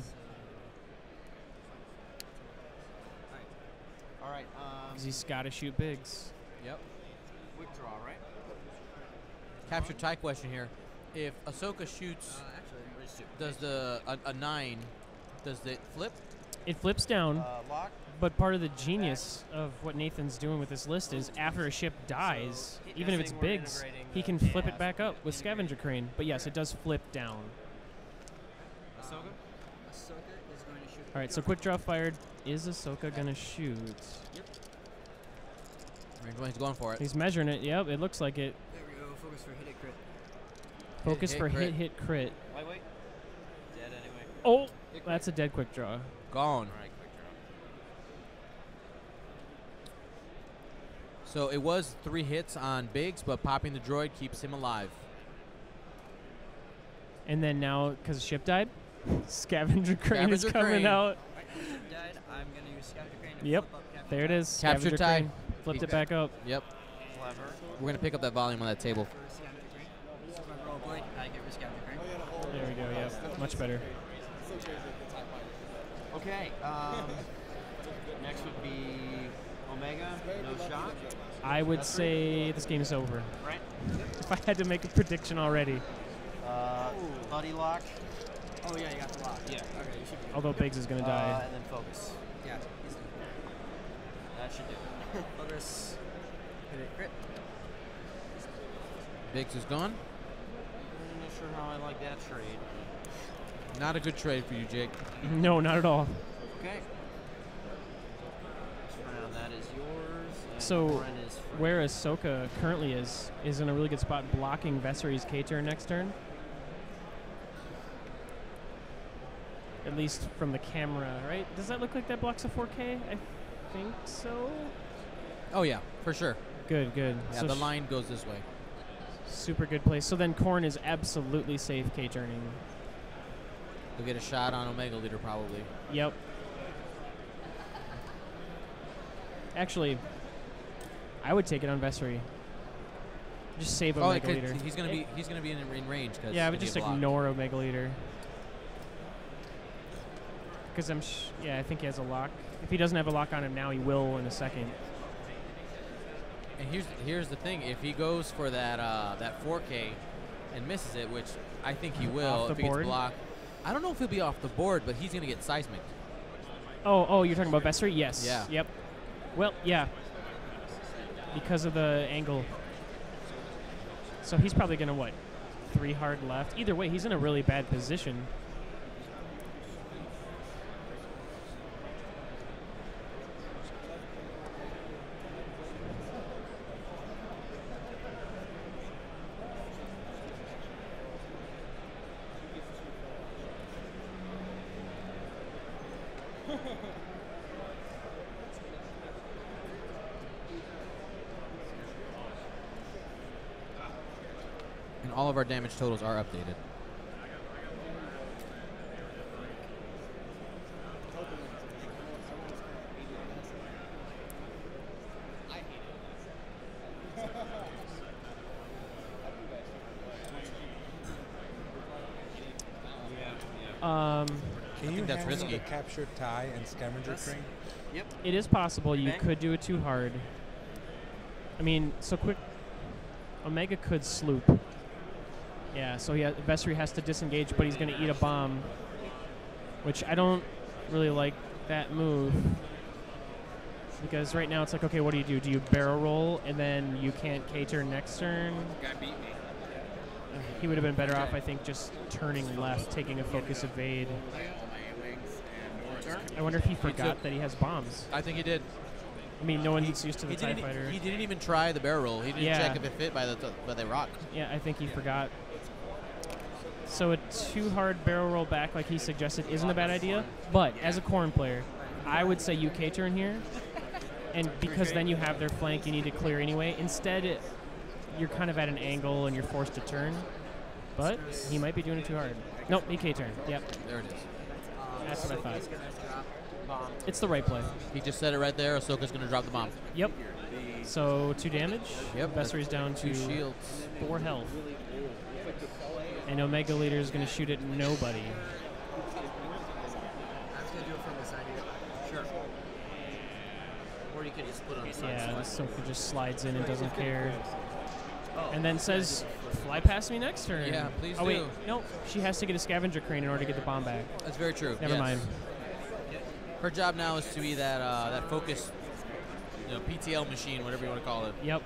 Speaker 6: All right. Um,
Speaker 1: Because he's got to shoot bigs.
Speaker 2: Yep.
Speaker 6: quick draw, right?
Speaker 2: Capture tie question here. If Ahsoka shoots,
Speaker 6: Uh, actually, range two.
Speaker 2: does the a, a nine, does it flip?
Speaker 1: It flips down.
Speaker 6: Uh, lock.
Speaker 1: But part of the genius of what Nathan's doing with this list is after a ship dies,
Speaker 6: So,
Speaker 1: even if it's
Speaker 6: guessing we're
Speaker 1: bigs,
Speaker 6: integrating
Speaker 1: he
Speaker 6: the
Speaker 1: can flip
Speaker 6: gas
Speaker 1: it back up with
Speaker 6: integrating.
Speaker 1: Scavenger Crane. But yes, it does flip down.
Speaker 6: Ahsoka. Ahsoka is going to shoot.
Speaker 1: All right, so quick draw fired. Is Ahsoka going to shoot?
Speaker 2: Range one, he's going for it.
Speaker 1: He's measuring it. Yep, it looks like it.
Speaker 6: There we go. Focus for hit it crit.
Speaker 1: Focus
Speaker 2: hit,
Speaker 1: for
Speaker 2: crit.
Speaker 1: hit, hit, crit.
Speaker 6: Wait, wait. Dead anyway.
Speaker 1: Oh, that's a dead quick draw.
Speaker 2: Gone.
Speaker 6: All right, quick draw.
Speaker 2: So it was three hits on Biggs, but popping the droid keeps him alive.
Speaker 1: And then now, because ship died, Scavenger Crane is
Speaker 2: Scavenger
Speaker 1: coming
Speaker 2: Crane.
Speaker 1: out.
Speaker 6: Right, ship died. I'm going to use Scavenger Crane to
Speaker 1: Yep,
Speaker 6: flip up Captain
Speaker 1: there it
Speaker 6: Tie.
Speaker 1: is.
Speaker 2: Capture
Speaker 1: Scavenger
Speaker 2: tie.
Speaker 1: Crane. Flipped
Speaker 2: He-
Speaker 1: it back up.
Speaker 2: Yep.
Speaker 6: Clever.
Speaker 2: We're gonna pick up that volume on that table.
Speaker 6: For Scavenger Crane. So if I roll a blade, I get rid of Scavenger Crane.
Speaker 1: There we go. Yep, much better.
Speaker 6: Okay. Um, next would be Omega. No shot.
Speaker 1: I would say this game is over.
Speaker 6: Right.
Speaker 1: If I had to make a prediction already.
Speaker 6: Uh, Buddy lock. Oh yeah, you got the lock. Yeah. Okay, you should be good.
Speaker 1: Although Biggs is going to
Speaker 6: Uh,
Speaker 1: die.
Speaker 6: and then focus. Yeah. Easy. That should do it. Focus. Hit it crit.
Speaker 2: Biggs is gone.
Speaker 6: No sure how I like that trade.
Speaker 2: Not a good trade for you, Jake.
Speaker 1: No, not at all.
Speaker 6: Okay. Next round, that is yours. And
Speaker 1: So,
Speaker 6: Corin is free.
Speaker 1: where Ahsoka currently is, is in a really good spot blocking Vessery's K-turn next turn. At least from the camera, right? Does that look like that blocks a four K? I think so.
Speaker 2: Oh yeah, for sure.
Speaker 1: Good, good.
Speaker 2: Yeah,
Speaker 1: So
Speaker 2: the
Speaker 1: sh-
Speaker 2: line goes this way.
Speaker 1: Super good place. So then Korn is absolutely safe K-turning.
Speaker 2: He'll get a shot on Omega Leader probably.
Speaker 1: Yep. Actually, I would take it on Vessery. Just save
Speaker 2: Oh,
Speaker 1: Omega
Speaker 2: okay,
Speaker 1: Leader.
Speaker 2: he's gonna be he's gonna be in, in range. Cause
Speaker 1: Yeah, I
Speaker 2: it's
Speaker 1: would
Speaker 2: gonna
Speaker 1: just
Speaker 2: get blocked.
Speaker 1: ignore Omega Leader. Because I'm, sh- yeah, I think he has a lock. If he doesn't have a lock on him now, he will in a second.
Speaker 2: And here's here's the thing: if he goes for that uh, that four K and misses it, which I think he will,
Speaker 1: Off the
Speaker 2: if he
Speaker 1: board?
Speaker 2: gets blocked, I don't know if he'll be off the board, but he's gonna get seismic.
Speaker 1: Oh, oh, you're talking about Vessery? Yes.
Speaker 2: Yeah.
Speaker 1: Yep. Well, yeah. Because of the angle. So he's probably going to, what, three hard left? Either way, he's in a really bad position.
Speaker 2: And all of our damage totals are updated.
Speaker 1: Um,
Speaker 3: Can you
Speaker 2: think that's
Speaker 3: handle
Speaker 2: risky.
Speaker 3: the captured tie and scavenger
Speaker 6: That's-
Speaker 3: train?
Speaker 6: Yep.
Speaker 1: it is possible you
Speaker 6: Okay.
Speaker 1: could do it too hard. I mean, so quick. Omega could sloop. Yeah, so he ha- Vessery has to disengage, but he's going to eat a bomb, which I don't really like that move. Because right now it's like, okay, what do you do? Do you barrel roll and then you can't K-turn next turn?
Speaker 5: Guy beat me.
Speaker 1: He would have been better off, I think, just turning left, taking a focus evade.
Speaker 5: I got all my A-wings and Norris.
Speaker 1: I wonder if he
Speaker 2: took-
Speaker 1: forgot that he has bombs.
Speaker 2: I think he did.
Speaker 1: I mean, no one's used to the
Speaker 2: He
Speaker 1: TIE
Speaker 2: didn't, e-
Speaker 1: Fighter.
Speaker 2: he didn't even try the barrel roll. He didn't
Speaker 1: Yeah.
Speaker 2: check if it fit by the by the rock.
Speaker 1: Yeah, I think he forgot. So a too hard barrel roll back, like he suggested, isn't a bad idea. But as a Corn player, I would say U K turn here, and because then you have their flank, you need to clear anyway. Instead, it, you're kind of at an angle and you're forced to turn. But he might be doing it too hard. Nope, E K turn. Yep,
Speaker 2: There it is.
Speaker 1: that's what I thought.
Speaker 6: He's gonna drop bomb.
Speaker 1: It's the right play.
Speaker 2: He just said it right there. Ahsoka's gonna drop the bomb.
Speaker 1: Yep. So two damage.
Speaker 2: Yep.
Speaker 1: Vessery's down
Speaker 2: Two
Speaker 1: to
Speaker 2: shields.
Speaker 1: four health. And Omega Leader is going to shoot at nobody.
Speaker 6: I was gonna do it from the side here. Sure. Or you could just put it on the side.
Speaker 1: Yeah,
Speaker 6: slide.
Speaker 1: Ahsoka just slides in and doesn't care.
Speaker 6: Oh,
Speaker 1: And then says, fly past me next turn.
Speaker 2: Yeah, please
Speaker 1: Oh, wait.
Speaker 2: do.
Speaker 1: No, she has to get a scavenger crane in order to get the bomb back.
Speaker 2: That's very true.
Speaker 1: Never
Speaker 2: yes.
Speaker 1: mind.
Speaker 2: Her job now is to be that uh, that focus, you know, P T L machine, whatever you want to call it.
Speaker 1: Yep.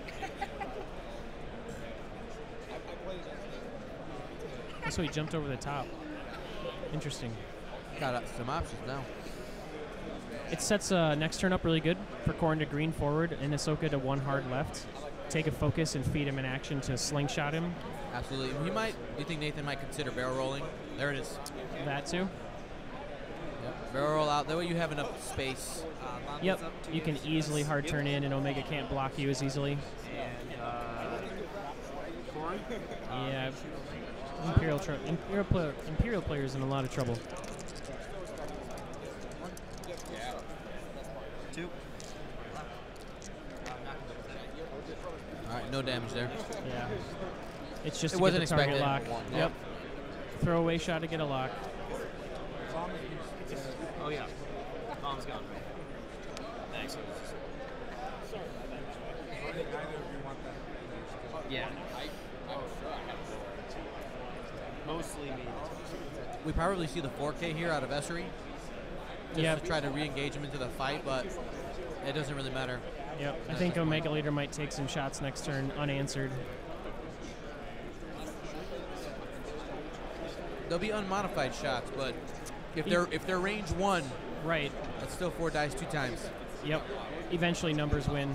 Speaker 1: So he jumped over the top. Interesting.
Speaker 2: Got uh, some options now.
Speaker 1: It sets uh, next turn up really good for Corrin to green forward and Ahsoka to one hard left. Take a focus and feed him in action to slingshot him.
Speaker 2: Absolutely. He might. Do you think Nathan might consider barrel rolling? There it is.
Speaker 1: That too.
Speaker 2: Yep. Barrel roll out. That way you have enough space.
Speaker 6: Uh, bomb
Speaker 1: Yep.
Speaker 6: goes up two
Speaker 1: You can
Speaker 6: inches.
Speaker 1: easily hard turn in and Omega can't block you as easily.
Speaker 6: And uh, Corin?
Speaker 1: Yeah. Imperial, tr- Imperial, pl- Imperial players in a lot of trouble.
Speaker 6: Two.
Speaker 2: All right. No damage there.
Speaker 1: Yeah. It's just
Speaker 2: It
Speaker 1: to
Speaker 2: wasn't
Speaker 1: get the target
Speaker 2: expected.
Speaker 1: lock.
Speaker 2: Yeah.
Speaker 1: Yep. Throwaway shot to get a lock.
Speaker 6: Oh yeah. Bomb's gone. Thanks. Yeah. Mostly me.
Speaker 2: We probably see the four K here out of Vessery. Just
Speaker 1: Yep.
Speaker 2: to try to re-engage him into the fight, but it doesn't really matter.
Speaker 1: Yep. I think Omega Leader might take some shots next turn unanswered.
Speaker 2: they'll be unmodified shots, but if they're if they're range one,
Speaker 1: Right.
Speaker 2: that's still four dice two times.
Speaker 1: Yep. Eventually, numbers win.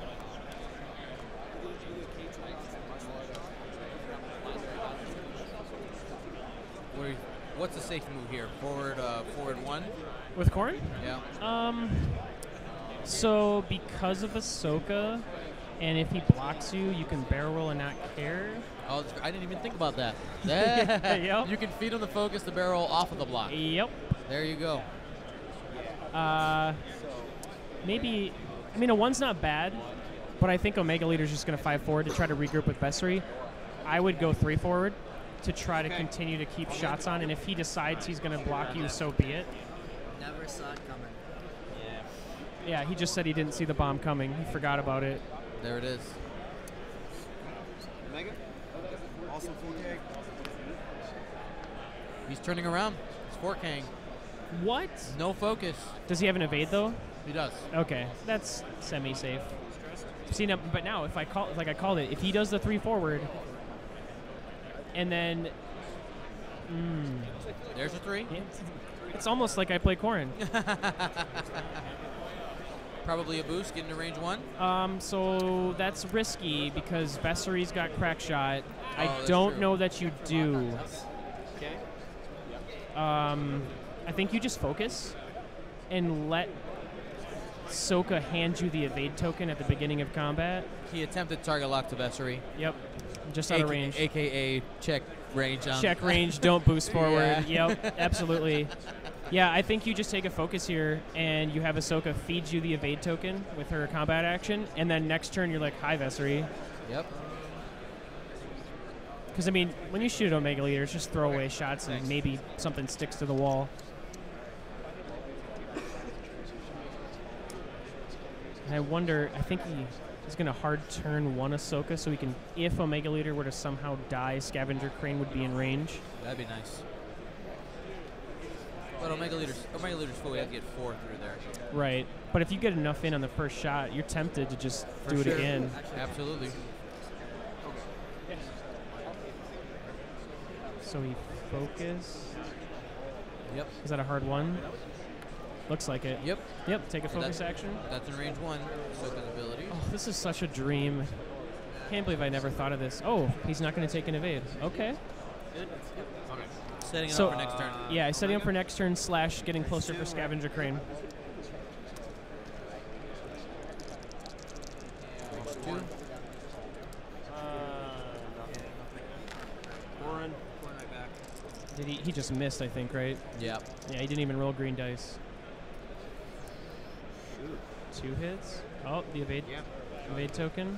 Speaker 2: What are you- What's the safe move here? Forward, uh, forward one.
Speaker 1: With Corrin?
Speaker 2: Yeah.
Speaker 1: Um. So because of Ahsoka, and if he blocks you, you can barrel roll and not care.
Speaker 2: Oh, that's- I didn't even think about that. Yeah.
Speaker 1: Yep.
Speaker 2: You can feed him the focus, the barrel off of the block.
Speaker 1: Yep.
Speaker 2: There you go.
Speaker 1: Uh, maybe. I mean, a one's not bad, but I think Omega Leader's just going to five forward to try to regroup with Vessery. I would go three forward to try to continue to keep shots on, and if he decides he's going to block you, so be it.
Speaker 6: Never saw it coming.
Speaker 1: Yeah, he just said he didn't see the bomb coming. He forgot about it.
Speaker 2: There it is.
Speaker 5: Omega? Also full K.
Speaker 2: He's turning around. He's four K'ing.
Speaker 1: What?
Speaker 2: No focus.
Speaker 1: Does he have an evade though?
Speaker 2: He does.
Speaker 1: Okay, that's semi-safe. See, now, but now if I call, like I called it, if he does the three forward, and then, mm,
Speaker 2: There's a three.
Speaker 1: it's, it's almost like I play Corrin.
Speaker 2: Probably a boost, getting to range one.
Speaker 1: Um, so that's risky because Vessery's got crack shot.
Speaker 2: Oh,
Speaker 1: I
Speaker 2: that's
Speaker 1: don't
Speaker 2: true.
Speaker 1: know that you do.
Speaker 6: Okay.
Speaker 1: Um, I think you just focus and let Ahsoka hand you the evade token at the beginning of combat.
Speaker 2: He attempted target lock to Vessery.
Speaker 1: Yep, just out of range.
Speaker 2: A K A check range on.
Speaker 1: Check range, don't boost forward.
Speaker 2: Yeah.
Speaker 1: Yep, absolutely. Yeah, I think you just take a focus here, and you have Ahsoka feed you the evade token with her combat action, and then next turn you're like, hi, Vessery.
Speaker 2: Yep.
Speaker 1: Because, I mean, when you shoot at Omega Leader, it's just throwaway shots, and maybe something sticks to the wall. And I wonder, I think he is going to hard turn one Ahsoka so he can, if Omega Leader were to somehow die, Scavenger Crane would be in range.
Speaker 2: That'd be nice. But Omega Leader's Omega Leader's full. We have to get four through there.
Speaker 1: Right. But if you get enough in on the first shot, you're tempted to just do it
Speaker 2: sure.
Speaker 1: again.
Speaker 2: Absolutely.
Speaker 1: So we focus.
Speaker 2: Yep.
Speaker 1: Is that a hard one? Looks like it.
Speaker 2: Yep.
Speaker 1: Yep, take a
Speaker 2: So
Speaker 1: focus
Speaker 2: that's-
Speaker 1: action.
Speaker 2: That's in range one. Ahsoka's ability.
Speaker 1: Oh, this is such a dream. Can't believe I never thought of this. Oh, he's not going to take an evade. Okay.
Speaker 2: Setting it
Speaker 1: So-
Speaker 2: up for next turn.
Speaker 1: Yeah, setting up for next turn slash getting closer for Scavenger Crane.
Speaker 2: Two.
Speaker 6: Warren. Warren right back.
Speaker 1: Did he? He just missed, I think, right?
Speaker 2: Yeah.
Speaker 1: Yeah, he didn't even roll green dice. Two hits. Oh, the evade.
Speaker 6: Yep.
Speaker 1: Evade token.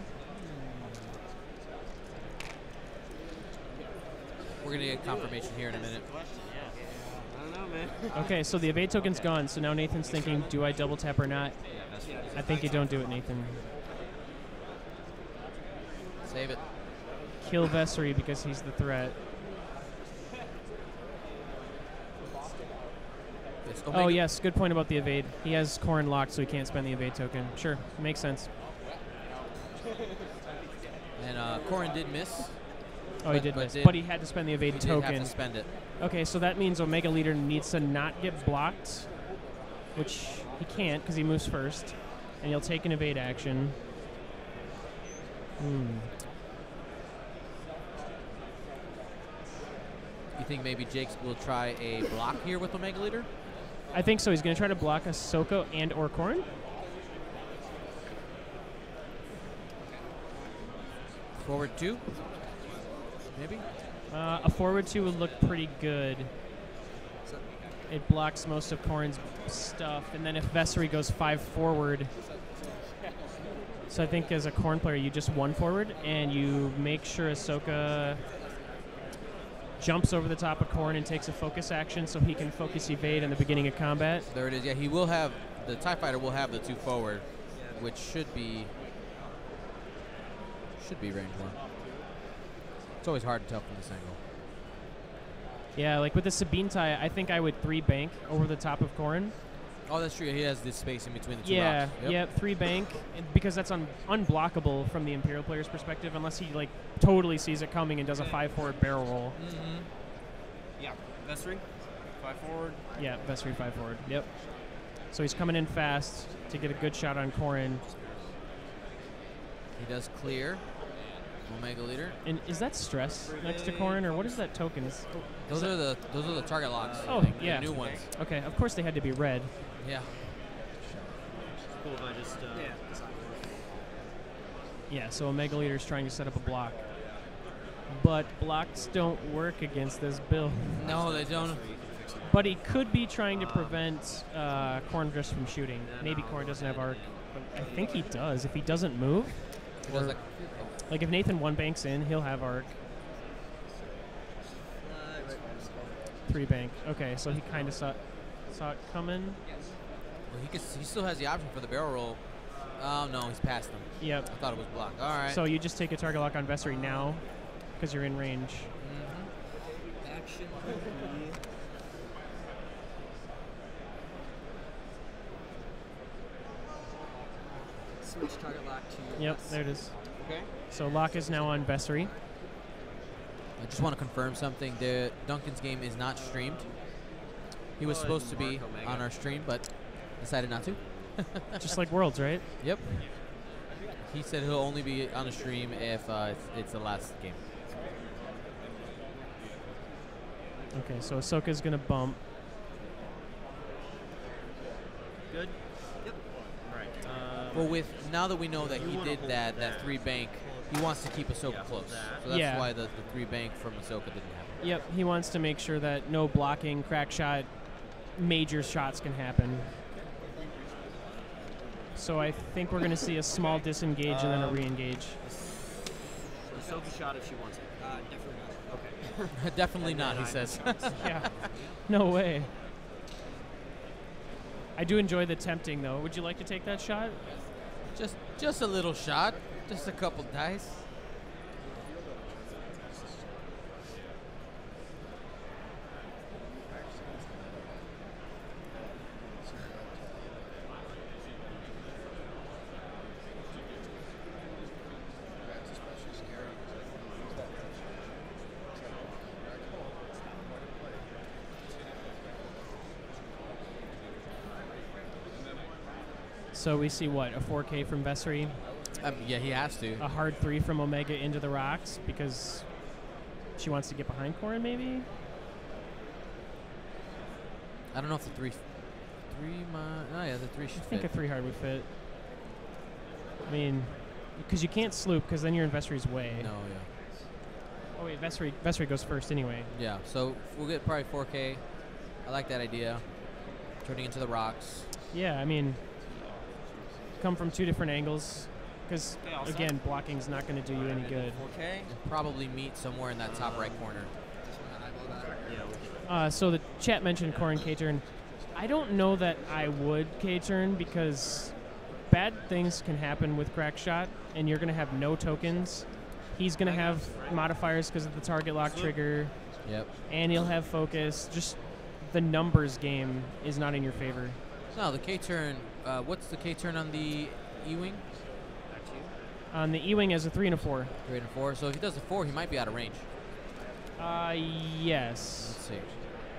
Speaker 2: We're gonna get confirmation here in a minute.
Speaker 6: I don't know, man.
Speaker 1: Okay, so the evade token's gone. So now Nathan's thinking, do I double tap or not? I think you don't do it, Nathan.
Speaker 2: Save it.
Speaker 1: Kill Vessery because he's the threat.
Speaker 2: Yes,
Speaker 1: Oh,
Speaker 2: Omega-
Speaker 1: yes, good point about the evade. He has Corrin locked, so he can't spend the evade token. Sure, makes sense.
Speaker 2: And uh, Corrin did miss.
Speaker 1: Oh, he
Speaker 2: But-
Speaker 1: did
Speaker 2: but
Speaker 1: miss.
Speaker 2: did-
Speaker 1: But he had to spend the evade
Speaker 2: He did
Speaker 1: token.
Speaker 2: have to spend it.
Speaker 1: Okay, so that means Omega Leader needs to not get blocked, which he can't because he moves first, and he'll take an evade action. Hmm.
Speaker 2: You think maybe Jake will try a block here with Omega Leader?
Speaker 1: I think so. He's going to try to block Ahsoka and or Corrin.
Speaker 2: Forward two? Maybe?
Speaker 1: Uh, a forward two would look pretty good. It blocks most of Corrin's stuff, and then if Vessery goes five forward, so I think as a Corrin player, you just one forward, and you make sure Ahsoka jumps over the top of Corrin and takes a focus action so he can focus evade in the beginning of combat.
Speaker 2: There it is. Yeah, he will have, the TIE Fighter will have the two forward, which should be, should be range one. It's always hard to tell from this angle.
Speaker 1: Yeah, like with the Sabine tie, I think I would three bank over the top of Corrin.
Speaker 2: Oh, that's true. He has this space in between the two
Speaker 1: Yeah,
Speaker 2: rocks. Yep.
Speaker 1: yep, three bank, and because that's un- unblockable from the Imperial player's perspective, unless he like totally sees it coming and does a five forward barrel roll.
Speaker 2: Mm-hmm.
Speaker 6: Yeah. Vessery. Five forward.
Speaker 1: Yeah, Vessery five forward. Yep. So he's coming in fast to get a good shot on Corrin.
Speaker 2: He does clear. Omega leader.
Speaker 1: And is that stress next to Corrin, or what is that token? Is,
Speaker 2: Those are the those are the target locks.
Speaker 1: Oh,
Speaker 2: I think,
Speaker 1: yeah.
Speaker 2: The new ones.
Speaker 1: okay, of course they had to be red.
Speaker 2: Yeah.
Speaker 6: Cool if I just. Uh, yeah.
Speaker 1: Yeah, so Omega Leader's trying to set up a block. But blocks don't work against this build.
Speaker 2: No, they don't.
Speaker 1: But he could be trying to prevent uh, Corrin just from shooting. Maybe Corrin doesn't have arc. But I think he does. If he doesn't move,
Speaker 2: He does
Speaker 1: or-
Speaker 2: like,
Speaker 1: like if Nathan one banks in, he'll have arc. Three bank. Okay, so he kind of saw saw it coming.
Speaker 2: well, he, could, he still has the option for the barrel roll. Oh, no, he's past him.
Speaker 1: Yep.
Speaker 2: I thought it was blocked. All right.
Speaker 1: So you just take a target lock on Vessery now because you're in range.
Speaker 2: Mhm.
Speaker 6: Action.
Speaker 4: Switch target lock to.
Speaker 1: Yep,
Speaker 4: us.
Speaker 1: there it is.
Speaker 6: Okay.
Speaker 1: So lock is now on Vessery.
Speaker 2: I just want to confirm something. The Duncan's game is not streamed. He was
Speaker 6: Good,
Speaker 2: supposed to be
Speaker 6: Mark Omega.
Speaker 2: on our stream, but decided not to.
Speaker 1: Just like Worlds, right?
Speaker 2: Yep. He said he'll only be on the stream if uh, it's, it's the last game.
Speaker 1: Okay, so Ahsoka's going to bump.
Speaker 6: Good. Yep. All right. Um,
Speaker 2: Well, with now that we know that
Speaker 6: You
Speaker 2: he
Speaker 6: wanna
Speaker 2: did
Speaker 6: hold
Speaker 2: that, that
Speaker 6: that.
Speaker 2: three bank, he wants to keep Ahsoka
Speaker 6: Yeah,
Speaker 2: close.
Speaker 6: hold that.
Speaker 2: So that's
Speaker 1: Yeah.
Speaker 2: why the, the three bank from Ahsoka didn't happen.
Speaker 1: Yep, he wants to make sure that no blocking, crack shot, major shots can happen. So I think we're going to see a small disengage and then a
Speaker 6: Um,
Speaker 1: re-engage.
Speaker 6: Ahsoka shot if she wants it.
Speaker 4: Uh, definitely not.
Speaker 6: Okay.
Speaker 2: Definitely
Speaker 6: And
Speaker 2: not,
Speaker 6: then
Speaker 2: he
Speaker 6: I
Speaker 2: says.
Speaker 1: Yeah, no way. I do enjoy the tempting, though. Would you like to take that shot?
Speaker 2: just just a little shot, just a couple dice.
Speaker 1: So we see what, a four K from Vessery,
Speaker 2: Um, yeah, he has to.
Speaker 1: a hard three from Omega into the rocks because she wants to get behind Corrin, maybe?
Speaker 2: I don't know if the three, three mi- Oh yeah, the three should
Speaker 1: I think
Speaker 2: fit.
Speaker 1: a three hard would fit. I mean, because you can't sloop because then you're in Vessery's way.
Speaker 2: No, yeah,
Speaker 1: Oh wait, Vessery, Vessery goes first anyway.
Speaker 2: yeah. So we'll get probably four K. I like that idea. Turning into the rocks.
Speaker 1: Yeah, I mean, come from two different angles because,
Speaker 6: Okay, all set.
Speaker 1: again, blocking's not going to do you any good.
Speaker 6: Okay.
Speaker 2: And probably meet somewhere in that top right corner.
Speaker 6: Yeah. we can-
Speaker 1: Uh, so the chat mentioned Corrin K-turn. I don't know that I would K-turn because bad things can happen with crack shot, and you're going to have no tokens. He's going to have modifiers because of the target lock trigger,
Speaker 2: Yep.
Speaker 1: and he'll have focus. Just the numbers game is not in your favor.
Speaker 2: No, the K turn. Uh, what's the K turn on the E-wing?
Speaker 6: Back to you.
Speaker 1: On the E-wing as a three and a four.
Speaker 2: Three and a four. So if he does a four, he might be out of range.
Speaker 1: Uh, yes.
Speaker 2: Let's see.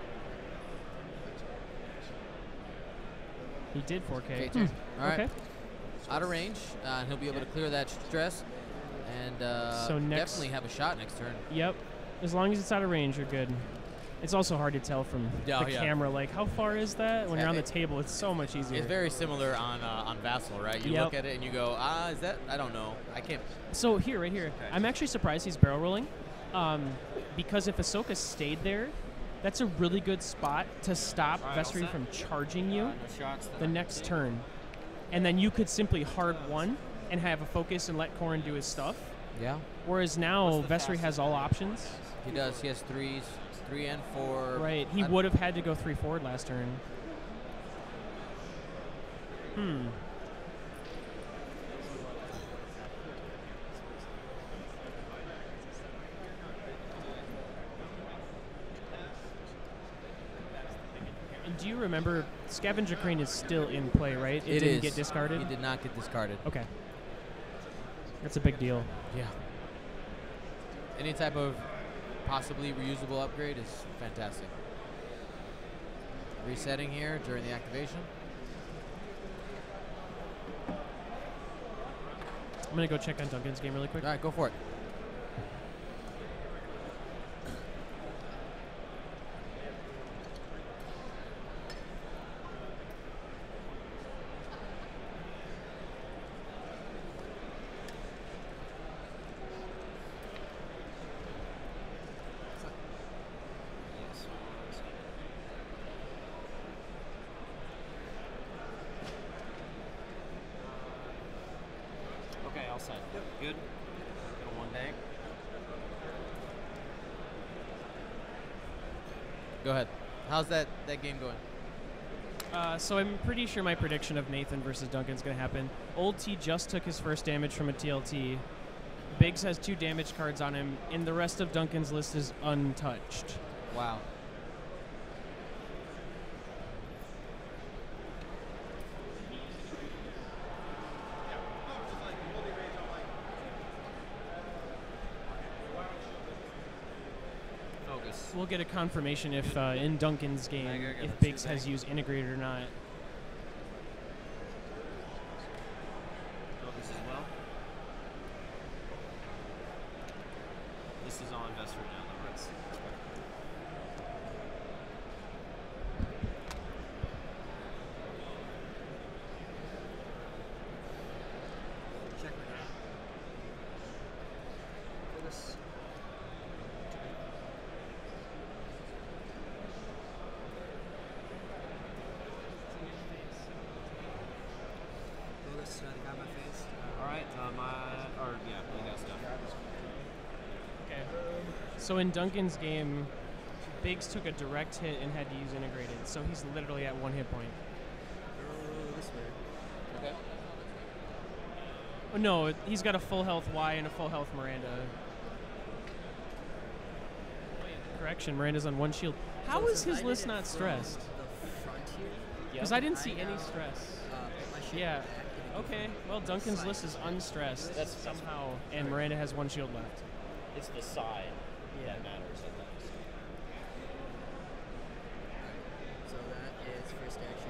Speaker 1: He did four K.
Speaker 2: K turn. All right.
Speaker 1: Okay.
Speaker 2: Out of range, uh, and he'll be able to clear that stress, and uh,
Speaker 1: So next-
Speaker 2: definitely have a shot next turn.
Speaker 1: Yep. As long as it's out of range, you're good. It's also hard to tell from
Speaker 2: Yeah,
Speaker 1: the
Speaker 2: yeah.
Speaker 1: camera, like, how far is that? When
Speaker 2: Yeah,
Speaker 1: you're on the
Speaker 2: it-
Speaker 1: table, it's so much easier.
Speaker 2: It's very similar on uh, on Vassal, right? You
Speaker 1: Yep.
Speaker 2: look at it and you go, ah, is that? I don't know. I can't.
Speaker 1: So here, right here, I'm actually surprised he's barrel rolling, um, because if Ahsoka stayed there, that's a really good spot to stop
Speaker 6: All right, all
Speaker 1: Vessery
Speaker 6: set.
Speaker 1: from charging you
Speaker 6: Uh, no shots.
Speaker 1: the next turn, and then you could simply hard one and have a focus and let Corrin do his stuff.
Speaker 2: Yeah,
Speaker 1: Whereas now
Speaker 6: What's the
Speaker 1: Vessery has
Speaker 6: fastest
Speaker 1: all
Speaker 6: one?
Speaker 1: options.
Speaker 2: he does. He has threes, three and four.
Speaker 1: Right. He
Speaker 2: I-
Speaker 1: would have had to go three forward last turn. Hmm. And do you remember Scavenger Crane is still in play, right? It,
Speaker 2: It
Speaker 1: didn't
Speaker 2: is.
Speaker 1: get discarded.
Speaker 2: He did not get discarded.
Speaker 1: Okay. That's a big deal.
Speaker 2: Yeah. Any type of possibly reusable upgrade is fantastic. Resetting here during the activation.
Speaker 1: I'm gonna go check on Duncan's game really quick.
Speaker 2: All right, go for it.
Speaker 6: Okay, all set. Good. Got a one bank.
Speaker 2: Go ahead. How's that, that game going?
Speaker 1: Uh, so I'm pretty sure my prediction of Nathan versus Duncan is going to happen. Old T just took his first damage from a T L T. Biggs has two damage cards on him, and the rest of Duncan's list is untouched.
Speaker 2: Wow.
Speaker 6: Focus.
Speaker 1: We'll get a confirmation if uh, in Duncan's game
Speaker 6: I got
Speaker 1: if
Speaker 6: the
Speaker 1: Biggs
Speaker 6: two
Speaker 1: has
Speaker 6: bank.
Speaker 1: used integrated or not.
Speaker 6: Focus as well. This is on Vesper now, though, right?
Speaker 7: Check right now. Focus. Focus, uh, the guy in my face.
Speaker 6: All right, uh, my or yeah, you got stuff.
Speaker 1: Okay. So in Duncan's game, Biggs took a direct hit and had to use integrated, so he's literally at one hit point.
Speaker 7: Oh, this way.
Speaker 2: Okay.
Speaker 1: Oh, no, he's got a full health Y and a full health Miranda. Correction, Miranda's on one shield. How
Speaker 7: So
Speaker 1: is
Speaker 7: since
Speaker 1: his
Speaker 7: I
Speaker 1: list
Speaker 7: did it
Speaker 1: not
Speaker 7: from
Speaker 1: stressed?
Speaker 7: The front here.
Speaker 1: Because I didn't
Speaker 7: I
Speaker 1: see any
Speaker 7: now,
Speaker 1: stress.
Speaker 7: Uh, put my shield
Speaker 1: Yeah.
Speaker 7: back and it
Speaker 1: Okay,
Speaker 7: goes
Speaker 1: well, Duncan's
Speaker 7: side.
Speaker 1: list is unstressed
Speaker 4: That's-
Speaker 1: somehow, and Miranda has one shield left.
Speaker 4: It's the side that matters, I think.
Speaker 7: So that is first action.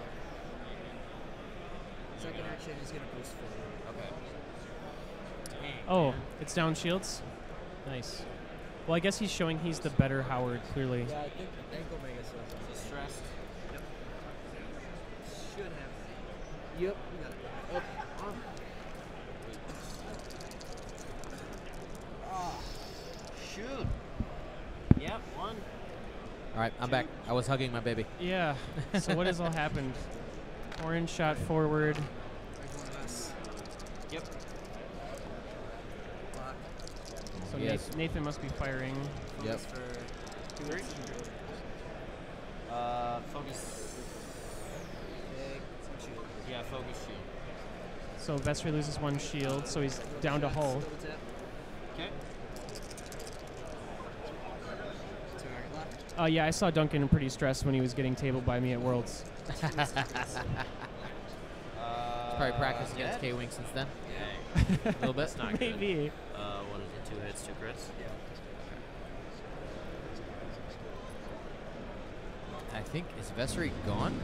Speaker 7: Second action is gonna boost forward.
Speaker 6: Okay.
Speaker 1: Oh, it's down shields? Nice. Well, I guess he's showing he's the better Howard, clearly.
Speaker 7: Yeah, I think I think Omega says that.
Speaker 6: So stressed.
Speaker 7: Yep. Should have. Yep. We got it. Okay.
Speaker 6: Oh, shoot. Yep, one.
Speaker 2: All right, I'm back. I was hugging my baby.
Speaker 1: Yeah, so what has all happened? Orange shot forward.
Speaker 7: Right one of us.
Speaker 6: Yep.
Speaker 7: Block.
Speaker 1: So
Speaker 2: Yes.
Speaker 1: Nath- Nathan must be firing.
Speaker 2: Yep.
Speaker 7: Focus for two hits.
Speaker 6: Uh, focus.
Speaker 7: Big. Some shield.
Speaker 6: Yeah, focus shield.
Speaker 1: So Vestre loses one shield, so he's down to hull.
Speaker 7: Double tap.
Speaker 6: Okay.
Speaker 7: Target lock.
Speaker 1: Uh, yeah, I saw Duncan pretty stressed when he was getting tabled by me at Worlds.
Speaker 6: Uh,
Speaker 2: Probably practiced against
Speaker 6: dead?
Speaker 2: K-Wing since then.
Speaker 6: Dang.
Speaker 2: A little bit.
Speaker 6: That's not good.
Speaker 1: Maybe.
Speaker 6: Uh, what is it? Two hits, two crits.
Speaker 2: I think, is Vessery gone?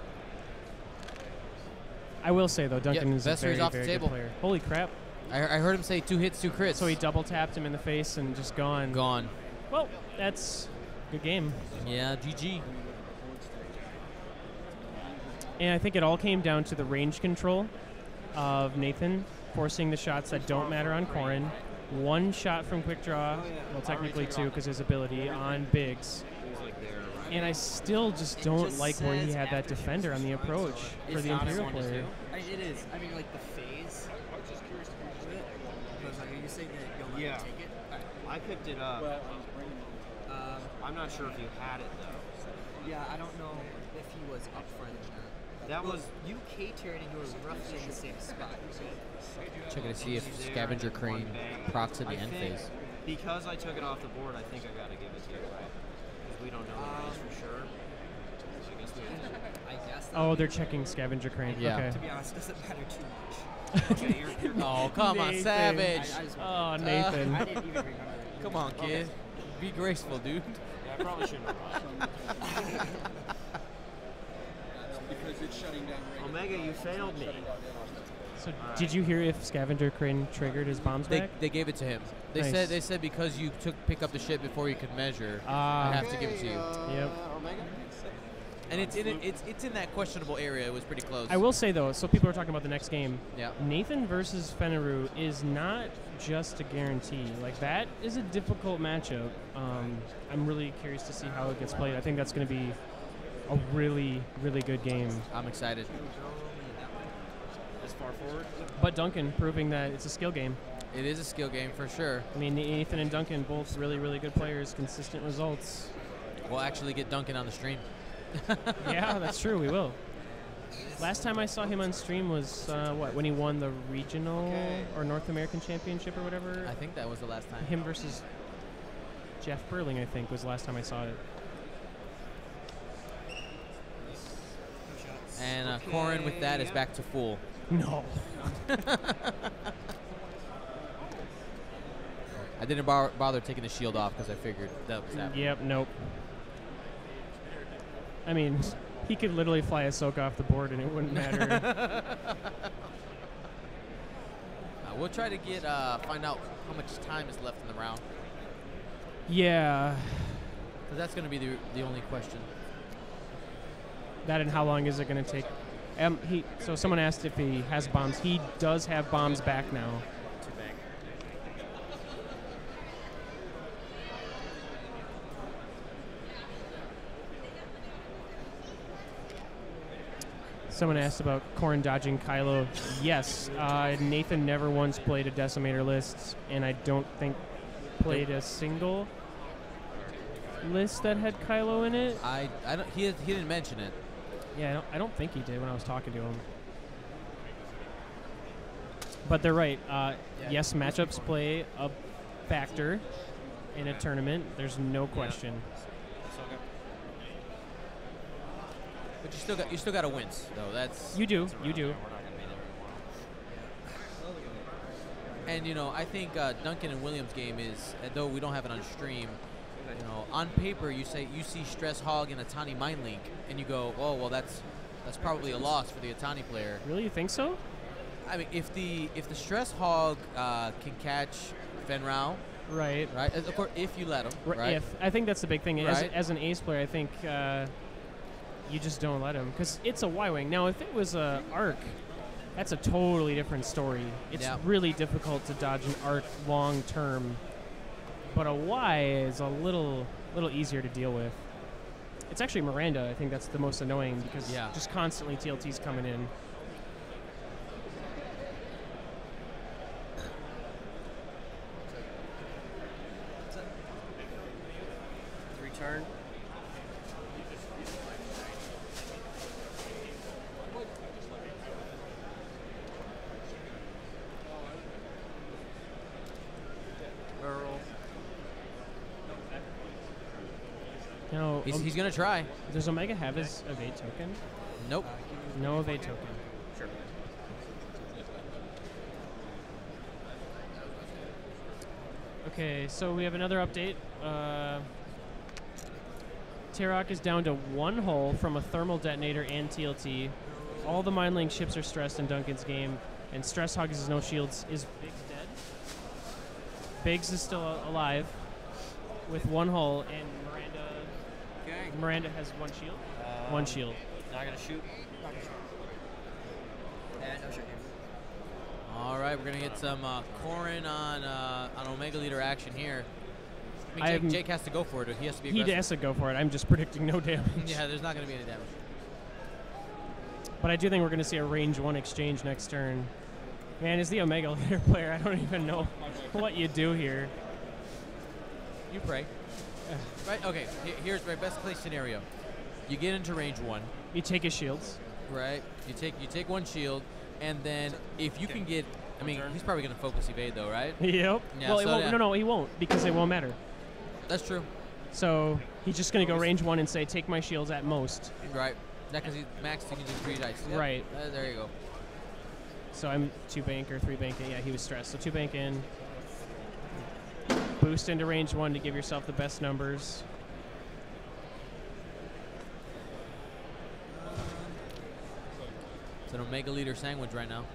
Speaker 1: I will say, though, Duncan is a
Speaker 2: Vestry's
Speaker 1: very,
Speaker 2: off the
Speaker 1: very
Speaker 2: table.
Speaker 1: good player. Holy crap.
Speaker 2: I, I heard him say two hits, two crits.
Speaker 1: So he double tapped him in the face and just gone.
Speaker 2: gone.
Speaker 1: Well, that's a good game.
Speaker 2: Yeah, G G.
Speaker 1: And I think it all came down to the range control of Nathan forcing the shots that don't matter on Corrin. One shot from quick draw, well, technically two because his ability on Biggs.
Speaker 6: He's like there, right?
Speaker 1: And I still just
Speaker 7: It
Speaker 1: don't
Speaker 7: just
Speaker 1: like where he
Speaker 7: says
Speaker 1: had that
Speaker 7: after
Speaker 1: defender on the
Speaker 7: shoots, right?
Speaker 1: approach
Speaker 7: So
Speaker 1: for
Speaker 6: it's
Speaker 1: the
Speaker 6: not a
Speaker 1: Imperial
Speaker 6: one to
Speaker 1: player.
Speaker 6: two?
Speaker 7: I mean, it is. I mean, like the phase. I was just curious of it. Because like, are you saying that you'll let
Speaker 6: Yeah.
Speaker 7: me take it?
Speaker 6: I picked it up.
Speaker 7: Um,
Speaker 6: I'm not sure if you had it though.
Speaker 7: yeah, I don't know if he was up front or not.
Speaker 6: That
Speaker 7: Well,
Speaker 6: was
Speaker 7: you K-turned and you were roughly in the same spot.
Speaker 2: Checking to see if
Speaker 6: He's there,
Speaker 2: Scavenger
Speaker 6: and then one
Speaker 2: Crane
Speaker 6: bang.
Speaker 2: procs in the
Speaker 6: I
Speaker 2: end
Speaker 6: think
Speaker 2: phase.
Speaker 6: Because I took it off the board, I think I gotta give it to you, right? Because we don't know the race for sure. So I guess we have to.
Speaker 7: I guess. that
Speaker 1: Oh,
Speaker 7: would
Speaker 1: they're
Speaker 7: be-
Speaker 1: checking Scavenger Crane.
Speaker 2: Yeah.
Speaker 1: Okay.
Speaker 7: To be honest, it doesn't matter too much.
Speaker 6: Okay, you're, you're
Speaker 2: Oh, come on,
Speaker 1: Nathan.
Speaker 2: Savage.
Speaker 7: I, I just
Speaker 1: Oh, Nathan.
Speaker 7: I didn't even remember. it.
Speaker 2: Come on, kid. Be graceful, dude.
Speaker 6: Yeah, I probably shouldn't have rushed.
Speaker 5: Because it's shutting down right now.
Speaker 6: Omega, you failed me.
Speaker 1: So
Speaker 6: Alright.
Speaker 1: did you hear if Scavenger Crane triggered his bombs
Speaker 2: They,
Speaker 1: back?
Speaker 2: they gave it to him. They
Speaker 1: Nice.
Speaker 2: said they said because you took pick up the ship before you could measure,
Speaker 1: Ah.
Speaker 2: I have to give it to you.
Speaker 1: Yep.
Speaker 5: Omega?
Speaker 2: And it's in it, it's it's in that questionable area. It was pretty close.
Speaker 1: I will say though, so people are talking about the next game.
Speaker 2: Yeah.
Speaker 1: Nathan versus Fenneru is not just a guarantee. Like that is a difficult matchup. Um, I'm really curious to see how it gets played. I think that's going to be a really, really good game.
Speaker 2: I'm excited.
Speaker 6: As far forward?
Speaker 1: But Duncan proving that it's a skill game.
Speaker 2: It is a skill game for sure.
Speaker 1: I mean, Nathan and Duncan both really, really good players, consistent results.
Speaker 2: We'll actually get Duncan on the stream.
Speaker 1: Yeah, that's true. We will. Last time I saw him on stream was uh, what when he won the regional or North American Championship or whatever.
Speaker 2: I think that was the last time.
Speaker 1: Him versus Jeff Burling, I think, was the last time I saw it.
Speaker 2: And uh, Corin with that is back to full.
Speaker 1: No.
Speaker 2: I didn't bar- bother taking the shield off because I figured that was happening.
Speaker 1: Yep. Nope. I mean, he could literally fly Ahsoka off the board and it wouldn't matter.
Speaker 2: Uh, we'll try to get uh, find out how much time is left in the round.
Speaker 1: Yeah.
Speaker 2: Because that's going to be the the only question.
Speaker 1: That and how long is it going to take? Um, he. So someone asked if he has bombs. He does have bombs back now.
Speaker 6: Two bank.
Speaker 1: Someone asked about Corrin dodging Kylo. Yes, uh, Nathan never once played a Decimator list, and I don't think played a single list that had Kylo in it.
Speaker 2: I, I don't, he, he didn't mention it.
Speaker 1: Yeah, I don't, I don't think he did when I was talking to him. But they're right. Uh, yes, matchups play a factor in a tournament. There's no question.
Speaker 2: But you still got you still got to win, though. That's
Speaker 1: You do. You do.
Speaker 6: We're not going to be there anymore.
Speaker 2: And you know, I think uh, Duncan and Williams' game is, uh, though we don't have it on stream. You know, on paper you say you see Stress Hog and Atani Mind Link, and you go, oh well, that's that's probably a loss for the Atani player.
Speaker 1: Really, you think so?
Speaker 2: I mean, if the if the Stress Hog uh, can catch Fenrau,
Speaker 1: Right.
Speaker 2: right? Of course, if you let him,
Speaker 1: R-
Speaker 2: right?
Speaker 1: If I think that's the big thing. As,
Speaker 2: Right.
Speaker 1: as an ace player, I think uh, you just don't let him because it's a Y-wing. Now, if it was a arc, that's a totally different story. It's
Speaker 2: Yeah.
Speaker 1: really difficult to dodge an arc long term, but a Y is a little little easier to deal with. It's actually Miranda. I think that's the most annoying because
Speaker 2: Yeah.
Speaker 1: just constantly T L T's coming in.
Speaker 4: Return. Earl.
Speaker 1: Now,
Speaker 2: He's,
Speaker 1: um,
Speaker 2: he's gonna try.
Speaker 1: does Omega have his evade token?
Speaker 2: Nope.
Speaker 1: No evade token.
Speaker 6: Sure.
Speaker 1: Okay, so we have another update. Uh, Tarok is down to one hull from a thermal detonator and T L T. All the Mind Link ships are stressed in Duncan's game, and Stress Hog has no shields. Is Biggs dead? Biggs is still a- alive with one hull, and Miranda
Speaker 4: Okay.
Speaker 1: Miranda has one shield.
Speaker 4: Um,
Speaker 1: one shield.
Speaker 4: Not gonna shoot. And no shooting.
Speaker 2: All right, we're gonna get some uh, Corin on uh, on Omega Leader action here. I mean,
Speaker 1: I
Speaker 2: Jake,
Speaker 1: haven't-
Speaker 2: Jake has to go for it. He has to be
Speaker 1: He
Speaker 2: aggressive.
Speaker 1: has to go for it. I'm just predicting no damage.
Speaker 2: Yeah, there's not gonna be any damage.
Speaker 1: But I do think we're going to see a range one exchange next turn. Man, as the Omega Leader player, I don't even know what you do here.
Speaker 2: You pray. Right. Okay. he- Here's my best case scenario. You get into range one.
Speaker 1: You take his shields.
Speaker 2: Right. You take you take one shield, and then if you can get, I mean, he's probably gonna focus evade though, right?
Speaker 1: Yep.
Speaker 2: Yeah,
Speaker 1: well, it
Speaker 2: so
Speaker 1: won't,
Speaker 2: yeah.
Speaker 1: no, no, he won't because it won't matter.
Speaker 2: That's true.
Speaker 1: So he's just going to go range one and say, take my shields at most.
Speaker 2: Right. That because he's maxed, he can do three dice. Yep.
Speaker 1: Right.
Speaker 2: Uh, there you go.
Speaker 1: So I'm two bank or three bank. Yeah, he was stressed. So two bank in. Boom. boost into range one to give yourself the best numbers.
Speaker 2: It's an Omega Leader sandwich right now.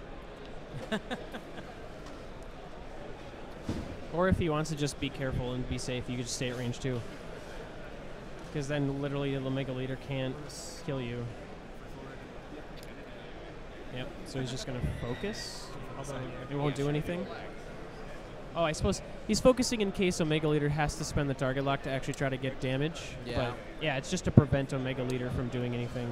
Speaker 1: Or if he wants to just be careful and be safe, you could just stay at range two. Because then literally the Omega Leader can't kill you. Yep, so he's just going to focus. Although it won't do anything. Oh, I suppose he's focusing in case Omega Leader has to spend the target lock to actually try to get damage.
Speaker 2: Yeah.
Speaker 1: But yeah, it's just to prevent Omega Leader from doing anything.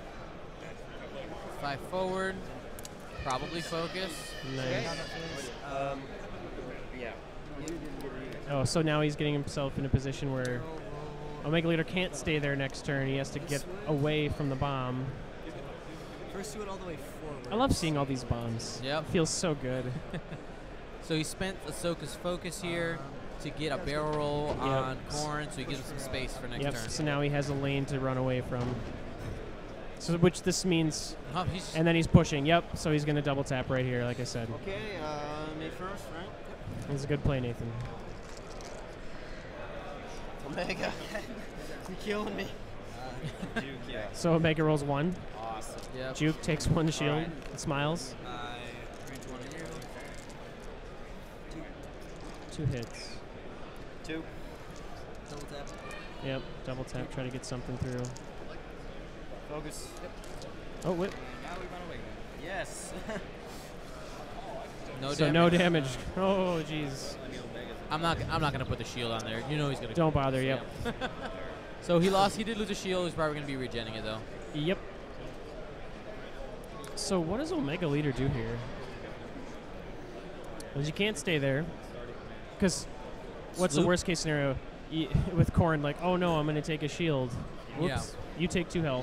Speaker 2: Five forward. Probably focus.
Speaker 1: Nice.
Speaker 4: Um, yeah.
Speaker 1: Oh, so now he's getting himself in a position where Omega Leader can't stay there next turn. He has to get away from the bomb.
Speaker 7: First do it all the way forward.
Speaker 1: I love seeing all these bombs.
Speaker 2: Yep.
Speaker 1: It feels so good.
Speaker 2: So he spent Ahsoka's focus here to get a barrel roll
Speaker 1: Yep.
Speaker 2: on Corrin, so he gives him some space for next
Speaker 1: Yep.
Speaker 2: turn.
Speaker 1: So now he has a lane to run away from. So which this means,
Speaker 2: Oh, he's
Speaker 1: and then he's pushing. Yep. So he's gonna double tap right here, like I said.
Speaker 6: Okay, uh, me first, right?
Speaker 1: It's a good play, Nathan.
Speaker 6: Omega. You're killing me.
Speaker 4: Duke, yeah.
Speaker 1: So Omega rolls one.
Speaker 6: Awesome.
Speaker 2: Yep.
Speaker 1: Juke takes one shield
Speaker 6: Alright.
Speaker 1: and smiles.
Speaker 7: I range one on you.
Speaker 1: Two hits.
Speaker 6: Two.
Speaker 7: Double tap.
Speaker 1: Yep. Double tap. Try to get something through.
Speaker 6: Focus.
Speaker 1: Oh, wait.
Speaker 6: Now we run away. Yes.
Speaker 2: no
Speaker 1: So
Speaker 2: damage.
Speaker 1: no damage. Oh, jeez.
Speaker 2: I'm not. I'm not gonna put the shield on there. You know he's gonna.
Speaker 1: Don't bother. Yep.
Speaker 2: So he lost. He did lose a shield. He's probably gonna be regenning it though.
Speaker 1: Yep. So what does Omega Leader do here? Well, you can't stay there. Because what's the
Speaker 2: Sloop.
Speaker 1: worst case scenario? Y- with Corrin, like, oh no, I'm going to take a shield. Whoops.
Speaker 2: Yeah.
Speaker 1: You take two health.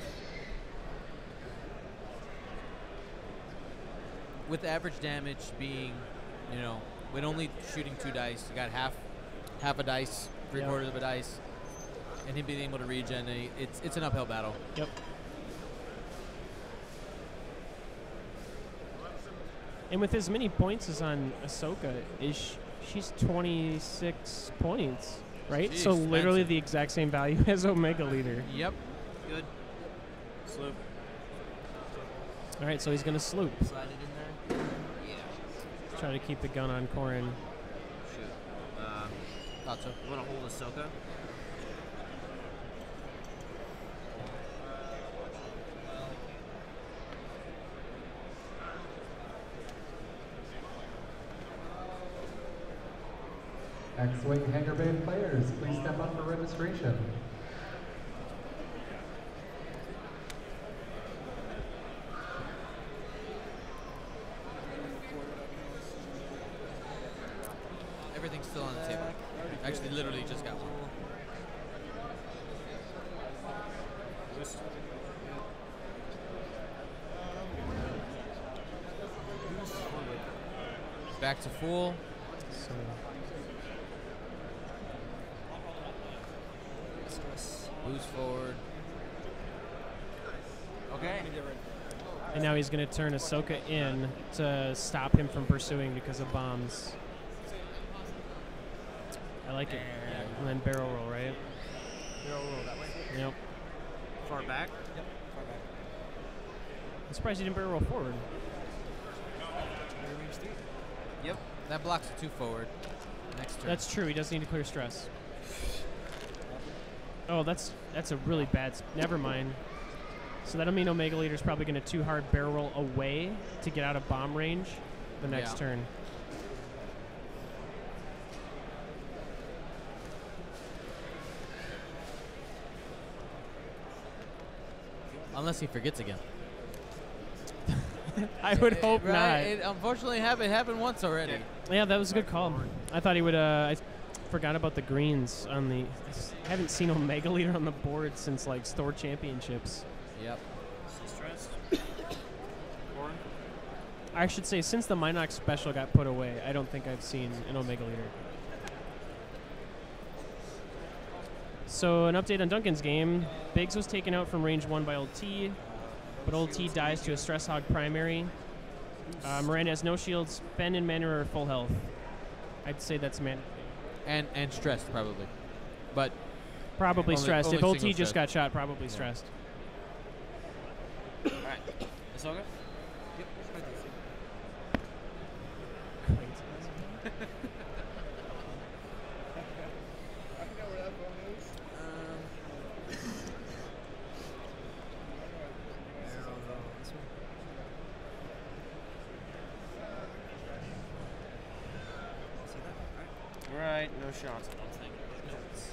Speaker 2: With average damage being, you know, with only shooting two dice, you got half, half a dice, three
Speaker 1: Yep.
Speaker 2: quarters of a dice, and him being able to regen, eh, it's it's an uphill battle.
Speaker 1: Yep. And with as many points as on Ahsoka, is sh- she's twenty-six points, right?
Speaker 2: She's
Speaker 1: so literally
Speaker 2: expensive.
Speaker 1: the exact same value as Omega Leader.
Speaker 2: Yep.
Speaker 6: Good. Sloop.
Speaker 1: All right, so he's going to sloop.
Speaker 6: Slide it in there. Yeah.
Speaker 1: Try to keep the gun on Corrin.
Speaker 6: Shoot. Um,
Speaker 2: Thought so.
Speaker 6: you want to hold Ahsoka?
Speaker 8: X-Wing Hangar Bay players, please step up for registration.
Speaker 2: Everything's still on the table. Actually, literally just got one. Back to full.
Speaker 1: So
Speaker 2: Boost forward.
Speaker 6: Okay.
Speaker 1: And now he's going to turn Ahsoka in to stop him from pursuing because of bombs. I like it. And then barrel roll, right?
Speaker 6: Barrel roll that way.
Speaker 1: Yep.
Speaker 6: Far back.
Speaker 7: Yep. Far back.
Speaker 1: I'm surprised he didn't barrel roll forward.
Speaker 7: You're range three.
Speaker 2: Yep. That blocks a two forward. Next turn.
Speaker 1: That's true. He does need to clear stress. Oh, that's that's a really bad. s- Never mind. So that'll mean Omega Leader's probably going to two hard barrel roll away to get out of bomb range the next
Speaker 2: Yeah.
Speaker 1: turn.
Speaker 2: Unless he forgets again.
Speaker 1: I would hope
Speaker 2: right?
Speaker 1: not.
Speaker 2: It unfortunately happened happened once already.
Speaker 1: Yeah, that was a good call. I thought he would. Uh, I forgot about the greens on the. I haven't seen Omega Leader on the board since like Store Championships.
Speaker 2: Yep.
Speaker 6: Still stressed. Corrin.
Speaker 1: I should say since the Minox special got put away, I don't think I've seen an Omega Leader. So an update on Duncan's game. Biggs was taken out from range one by Old T, but Old T dies to a Stress Hog primary. Uh, Miranda has no shields. Ben and Manu are full health. I'd say that's man.
Speaker 2: and and stressed probably, but
Speaker 1: Probably
Speaker 2: Only-
Speaker 1: stressed.
Speaker 2: only
Speaker 1: If O T
Speaker 2: single
Speaker 1: just
Speaker 2: stressed.
Speaker 1: got shot, probably
Speaker 2: Yeah.
Speaker 1: stressed.
Speaker 6: All right. Ahsoka?
Speaker 7: Yep.
Speaker 5: I forgot where that phone is.
Speaker 7: Um, I'll go this way. See that? All right.
Speaker 6: Right. No shots. I don't think.
Speaker 7: Notes.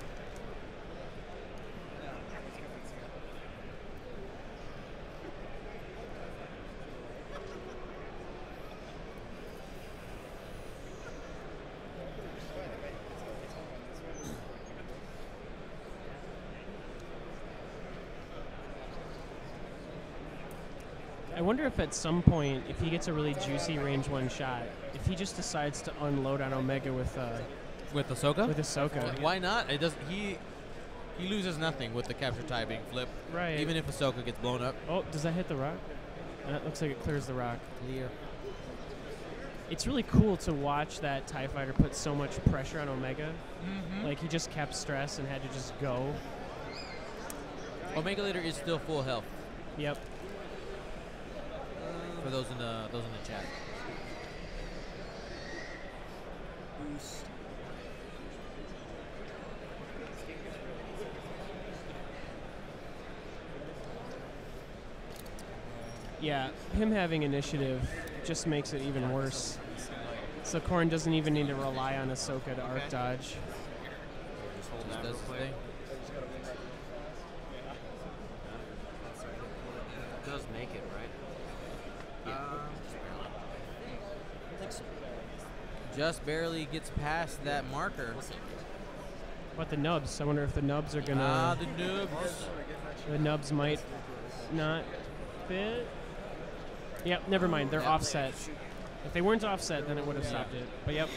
Speaker 1: I wonder if at some point, if he gets a really juicy range one shot, if he just decides to unload on Omega with uh,
Speaker 2: with Ahsoka,
Speaker 1: with Ahsoka.
Speaker 2: why not? It does. He he loses nothing with the capture tie being flipped.
Speaker 1: Right.
Speaker 2: Even if Ahsoka gets blown up.
Speaker 1: Oh, does that hit the rock? That looks like it clears the rock.
Speaker 2: Clear.
Speaker 1: It's really cool to watch that TIE fighter put so much pressure on Omega.
Speaker 2: Mm-hmm.
Speaker 1: Like, he just kept stress and had to just go.
Speaker 2: Omega Leader is still full health
Speaker 1: Yep.
Speaker 2: for those in the those in the chat.
Speaker 7: Boost.
Speaker 1: Yeah, him having initiative just makes it even worse. So Corrin doesn't even need to rely on Ahsoka to arc dodge.
Speaker 6: Just hold
Speaker 2: Just
Speaker 6: that real
Speaker 2: does his
Speaker 6: quick.
Speaker 2: thing.
Speaker 6: It does make it, right?
Speaker 7: Um,
Speaker 6: I think so.
Speaker 2: Just barely gets past that marker.
Speaker 6: We'll see.
Speaker 1: What the nubs? I wonder if the nubs are gonna.
Speaker 2: Ah, the noobs.
Speaker 1: the nubs might not fit. Yep, never mind. They're
Speaker 2: Yep.
Speaker 1: offset. If they weren't offset, then it would have stopped it. But yep.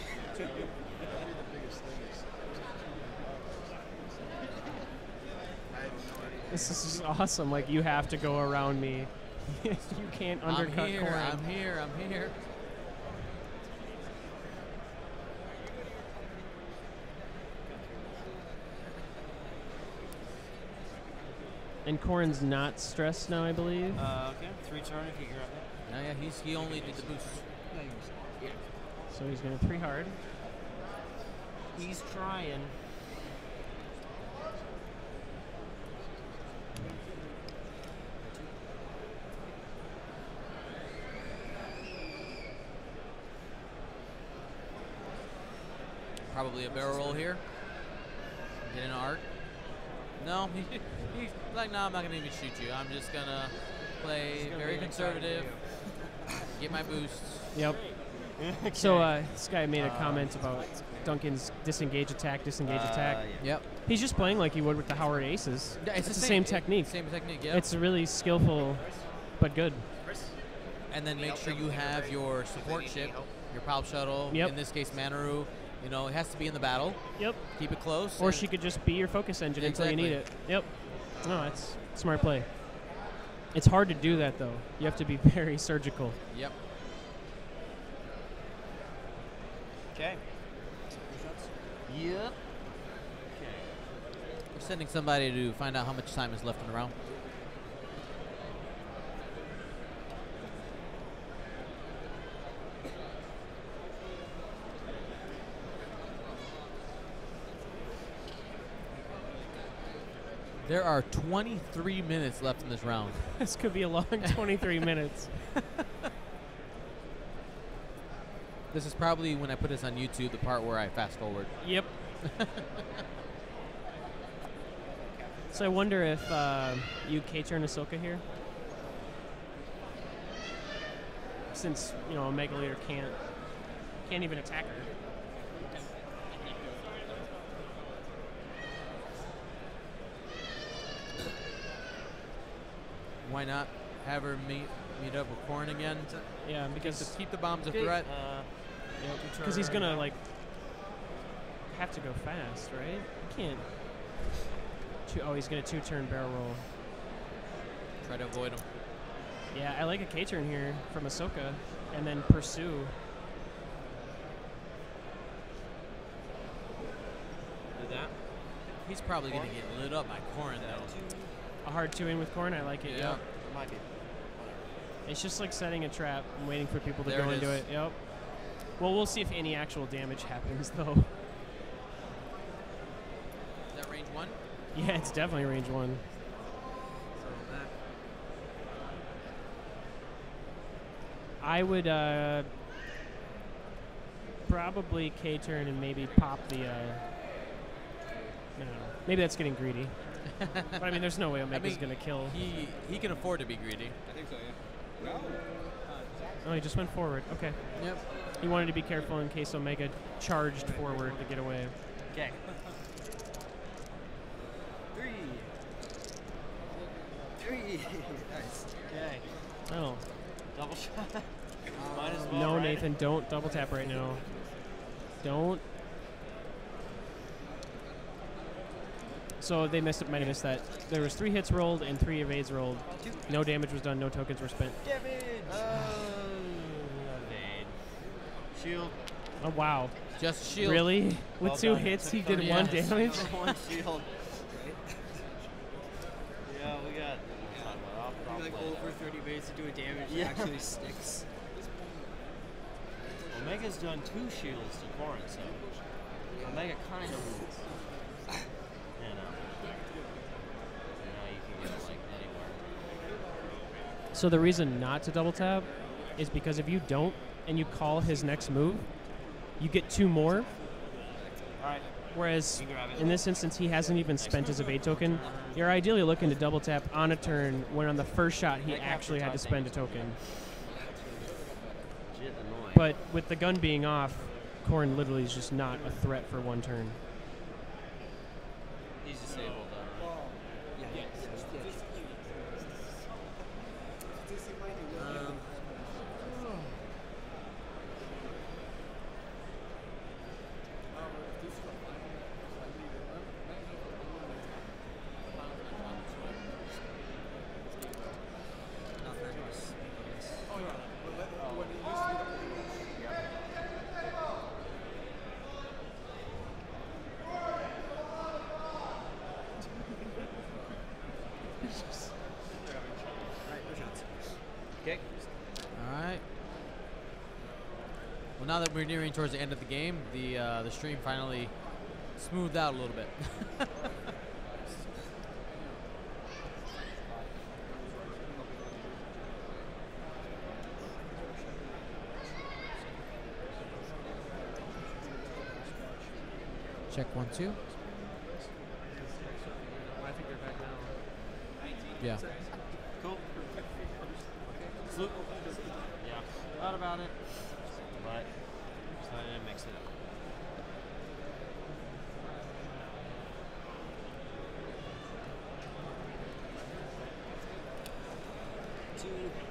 Speaker 1: This is just awesome. Like, you have to go around me. You can't undercut
Speaker 2: I'm here.
Speaker 1: Corrin.
Speaker 2: I'm here. I'm here.
Speaker 1: And Corrin's not stressed now, I believe.
Speaker 6: Uh, okay. Three turn if you grab it.
Speaker 2: No, yeah, he's he only did the boost.
Speaker 1: So he's going to three hard.
Speaker 6: He's trying.
Speaker 2: Probably a barrel roll here. Get an arc. No, he, he's like, no, I'm not gonna even shoot you. I'm just gonna play
Speaker 6: It's gonna
Speaker 2: very
Speaker 6: be an exciting
Speaker 2: conservative. Get my boosts.
Speaker 1: Yep. So uh, this guy made a comment about Duncan's disengage attack, disengage
Speaker 6: Uh,
Speaker 1: attack.
Speaker 6: yeah.
Speaker 2: Yep.
Speaker 1: He's just playing like he would with the Howard Aces.
Speaker 2: Yeah,
Speaker 1: it's the same, technique.
Speaker 2: Same technique. Yeah.
Speaker 1: It's really skillful, but good.
Speaker 2: And then make sure you have your support ship, your Palp Shuttle.
Speaker 1: Yep.
Speaker 2: In this case, Manaru. You know, it has to be in the battle.
Speaker 1: Yep.
Speaker 2: Keep it close.
Speaker 1: Or
Speaker 2: and-
Speaker 1: she could just be your focus engine until you need it.
Speaker 2: Exactly.
Speaker 1: Yep. No, that's smart play. It's hard to do that though. You have to be very surgical.
Speaker 2: Yep.
Speaker 6: Okay. Yep.
Speaker 2: We're sending somebody to find out how much time is left in the round. There are twenty-three minutes left in this round.
Speaker 1: This could be a long twenty-three minutes.
Speaker 2: This is probably when I put this on YouTube, the part where I fast forward.
Speaker 1: Yep. So I wonder if uh, you K-turn Ahsoka here, since you know Omega Leader can't can't even attack her.
Speaker 2: Why not have her meet meet up with Corrin again?
Speaker 1: Yeah,
Speaker 2: Keep
Speaker 1: because
Speaker 2: the, keep the bombs a
Speaker 1: Okay.
Speaker 2: threat.
Speaker 6: Uh,
Speaker 1: because he's gonna like have to go fast, right? He can't. Two, oh, he's gonna two-turn barrel roll.
Speaker 2: Try to avoid him.
Speaker 1: Yeah, I like a K-turn here from Ahsoka, and then pursue.
Speaker 2: He's probably going to get lit up by Corrin, though.
Speaker 1: A hard two in with Corrin, I like it.
Speaker 2: Yeah.
Speaker 1: Yep.
Speaker 4: It might be.
Speaker 1: It's just like setting a trap and waiting for people to
Speaker 2: There
Speaker 1: go
Speaker 2: it
Speaker 1: into
Speaker 2: is.
Speaker 1: it. Yep. Well, we'll see if any actual damage happens, though.
Speaker 2: Is that range one?
Speaker 1: Yeah, it's definitely range one.
Speaker 7: So back.
Speaker 1: I would uh, probably K-turn and maybe pop the. Uh, I don't know. Maybe that's getting greedy. But I mean, there's no way Omega's
Speaker 2: mean,
Speaker 1: gonna kill.
Speaker 2: He he can afford to be greedy.
Speaker 5: I think so, yeah. No.
Speaker 1: Oh, he just went forward. Okay.
Speaker 2: Yep.
Speaker 1: He wanted to be careful in case Omega charged forward to get away.
Speaker 4: Okay.
Speaker 7: Three. Three. Nice.
Speaker 4: Okay.
Speaker 1: Oh.
Speaker 4: Double shot. Might as well.
Speaker 1: No,
Speaker 4: right?
Speaker 1: Nathan, don't double tap right now. Don't. So they missed it, might have missed that. There was three hits rolled and three evades rolled. No damage was done, no tokens were spent.
Speaker 4: Damage. Uh, evade. Shield.
Speaker 1: Oh, wow.
Speaker 2: Just shield.
Speaker 1: Really? With
Speaker 4: Well
Speaker 1: two
Speaker 4: done.
Speaker 1: hits, he
Speaker 4: Took
Speaker 1: did
Speaker 4: thirty
Speaker 1: one
Speaker 4: hits.
Speaker 1: damage?
Speaker 4: One shield. Yeah, we got.
Speaker 7: I think like over thirty ways to do a damage
Speaker 4: Yeah.
Speaker 7: that actually sticks.
Speaker 4: Omega's done two shields to Corrin, so Omega kind of rules. You know. You know, you can get it like anywhere.
Speaker 1: So the reason not to double tap is because if you don't and you call his next move, you get two more.
Speaker 4: Alright.
Speaker 1: Whereas
Speaker 4: You can grab it.
Speaker 1: in this instance, he hasn't even spent his evade token. You're ideally looking to double tap on a turn when on the first shot he
Speaker 4: That
Speaker 1: actually had to
Speaker 4: capture
Speaker 1: spend a
Speaker 4: time
Speaker 1: token.
Speaker 4: Legit annoying.
Speaker 1: But with the gun being off, Corrin literally is just not a threat for one turn.
Speaker 4: He's disabled, though, right?
Speaker 7: Yeah. Yes. Um,
Speaker 4: Okay.
Speaker 2: All right. Well, now that we're nearing towards the end of the game, the uh, the stream finally smoothed out a little bit. Check one, two.
Speaker 1: I think they're back now.
Speaker 2: Yeah.
Speaker 4: Cool. Sloop. Yeah. Thought about it, but decided to mix it up. Two.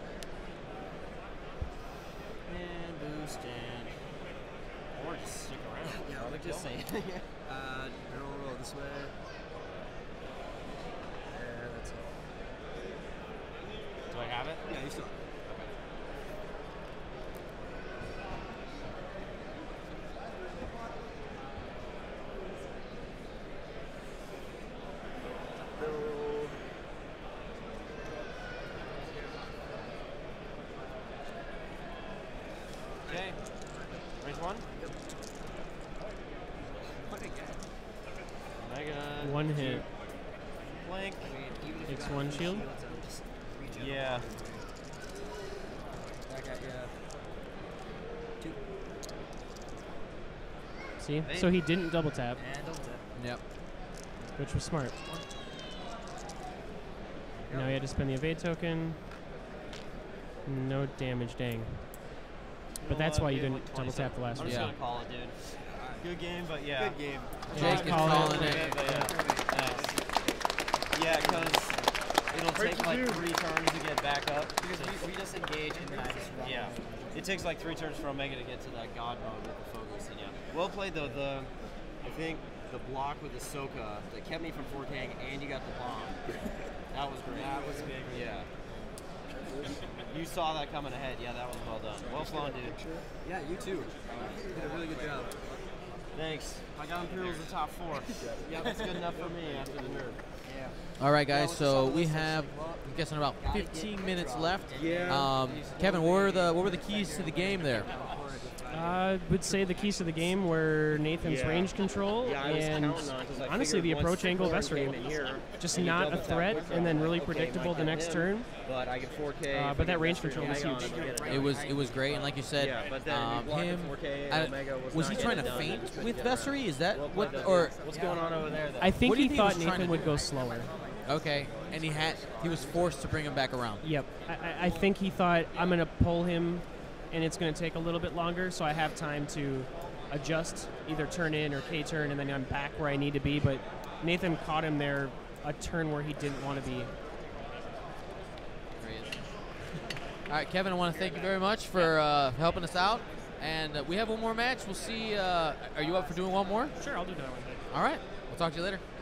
Speaker 4: And boost and. Or just stick around.
Speaker 7: Yeah,
Speaker 4: Probably
Speaker 7: we're just
Speaker 4: kill me.
Speaker 7: saying. uh, barrel roll this way. Yeah, that's it.
Speaker 4: Do I have it?
Speaker 7: Yeah, you still. Barrel roll.
Speaker 4: Okay. Range one? Mega.
Speaker 1: One hit.
Speaker 4: Blank.
Speaker 1: Takes one shield.
Speaker 4: Yeah.
Speaker 7: I got you. Two.
Speaker 1: See? So he didn't double tap,
Speaker 7: And double tap.
Speaker 2: Yep.
Speaker 1: which was smart. Now he had to spend the evade token. No damage, dang. But that's why you didn't double tap the last
Speaker 4: I'm
Speaker 1: one.
Speaker 4: just
Speaker 2: Yeah.
Speaker 4: gonna call it, dude. Good game, but yeah.
Speaker 7: Good game.
Speaker 2: Jake is
Speaker 1: call it.
Speaker 2: calling
Speaker 4: Good
Speaker 2: it.
Speaker 4: game, but yeah. Nice. Yeah, because it'll take like three turns to get back up.
Speaker 7: Because we, we just engage and I just run.
Speaker 4: Yeah. It takes like three turns for Omega to get to that god mode with the focus. And yeah. Well played though. The I think the block with Ahsoka that kept me from four K-ing and you got the bomb. That was great.
Speaker 7: That was big.
Speaker 4: Yeah. You saw that coming ahead. Yeah, that was well done. Well flown, dude.
Speaker 7: Yeah, you too. You did a really good job.
Speaker 4: Thanks. I got him through as the top four. Yeah, that's good enough for me after the nerve. Yeah.
Speaker 2: All right, guys. So we have, I'm guessing, about fifteen minutes left.
Speaker 4: Yeah.
Speaker 2: Um, Kevin, what were the what were the keys to the game there?
Speaker 1: I would say the keys to the game were Nathan's
Speaker 4: Yeah.
Speaker 1: range control
Speaker 4: Yeah, I was
Speaker 1: and
Speaker 4: counting on it 'cause I
Speaker 1: honestly the
Speaker 4: figured
Speaker 1: approach
Speaker 4: once
Speaker 1: angle
Speaker 4: Corn
Speaker 1: Vessery.
Speaker 4: came in here,
Speaker 1: Just
Speaker 4: and he
Speaker 1: not a
Speaker 4: doubled that
Speaker 1: threat
Speaker 4: wood
Speaker 1: and then
Speaker 4: drop,
Speaker 1: really
Speaker 4: okay,
Speaker 1: predictable
Speaker 4: might
Speaker 1: the
Speaker 4: get
Speaker 1: next
Speaker 4: him,
Speaker 1: turn.
Speaker 4: But I get four K.
Speaker 1: Uh,
Speaker 4: if
Speaker 1: but
Speaker 4: I
Speaker 1: that
Speaker 4: get
Speaker 1: range
Speaker 4: Vessery,
Speaker 1: control was
Speaker 4: hang on,
Speaker 1: huge.
Speaker 4: I'll get
Speaker 2: It was it was great, and like you said,
Speaker 4: Yeah, but then
Speaker 2: um,
Speaker 4: you block
Speaker 2: him.
Speaker 4: the four K,
Speaker 2: I-
Speaker 4: Omega was
Speaker 2: was
Speaker 4: not
Speaker 2: he trying
Speaker 4: getting
Speaker 2: to
Speaker 4: it done,
Speaker 2: feint
Speaker 4: just
Speaker 2: with
Speaker 4: couldn't get it.
Speaker 2: Vessery? Is that
Speaker 4: Well,
Speaker 2: what?
Speaker 4: but, uh,
Speaker 2: Or
Speaker 4: what's going on over there? Though?
Speaker 1: I think
Speaker 2: What do you
Speaker 1: he
Speaker 2: think he
Speaker 1: thought
Speaker 2: was trying to
Speaker 1: Nathan would
Speaker 2: do?
Speaker 1: go slower.
Speaker 2: okay, and he had he was forced to bring him back around.
Speaker 1: Yep. I, I- I think he thought I'm going to pull him and it's going to take a little bit longer so I have time to adjust, either turn in or K-turn, and then I'm back where I need to be. But Nathan caught him there a turn where he didn't want to be.
Speaker 2: There he is. All right, Kevin, I want to thank you very much for uh, helping us out. And uh, we have one more match. We'll see. Uh, are you up for doing one more?
Speaker 1: Sure, I'll do that one.
Speaker 2: All right. We'll talk to you later.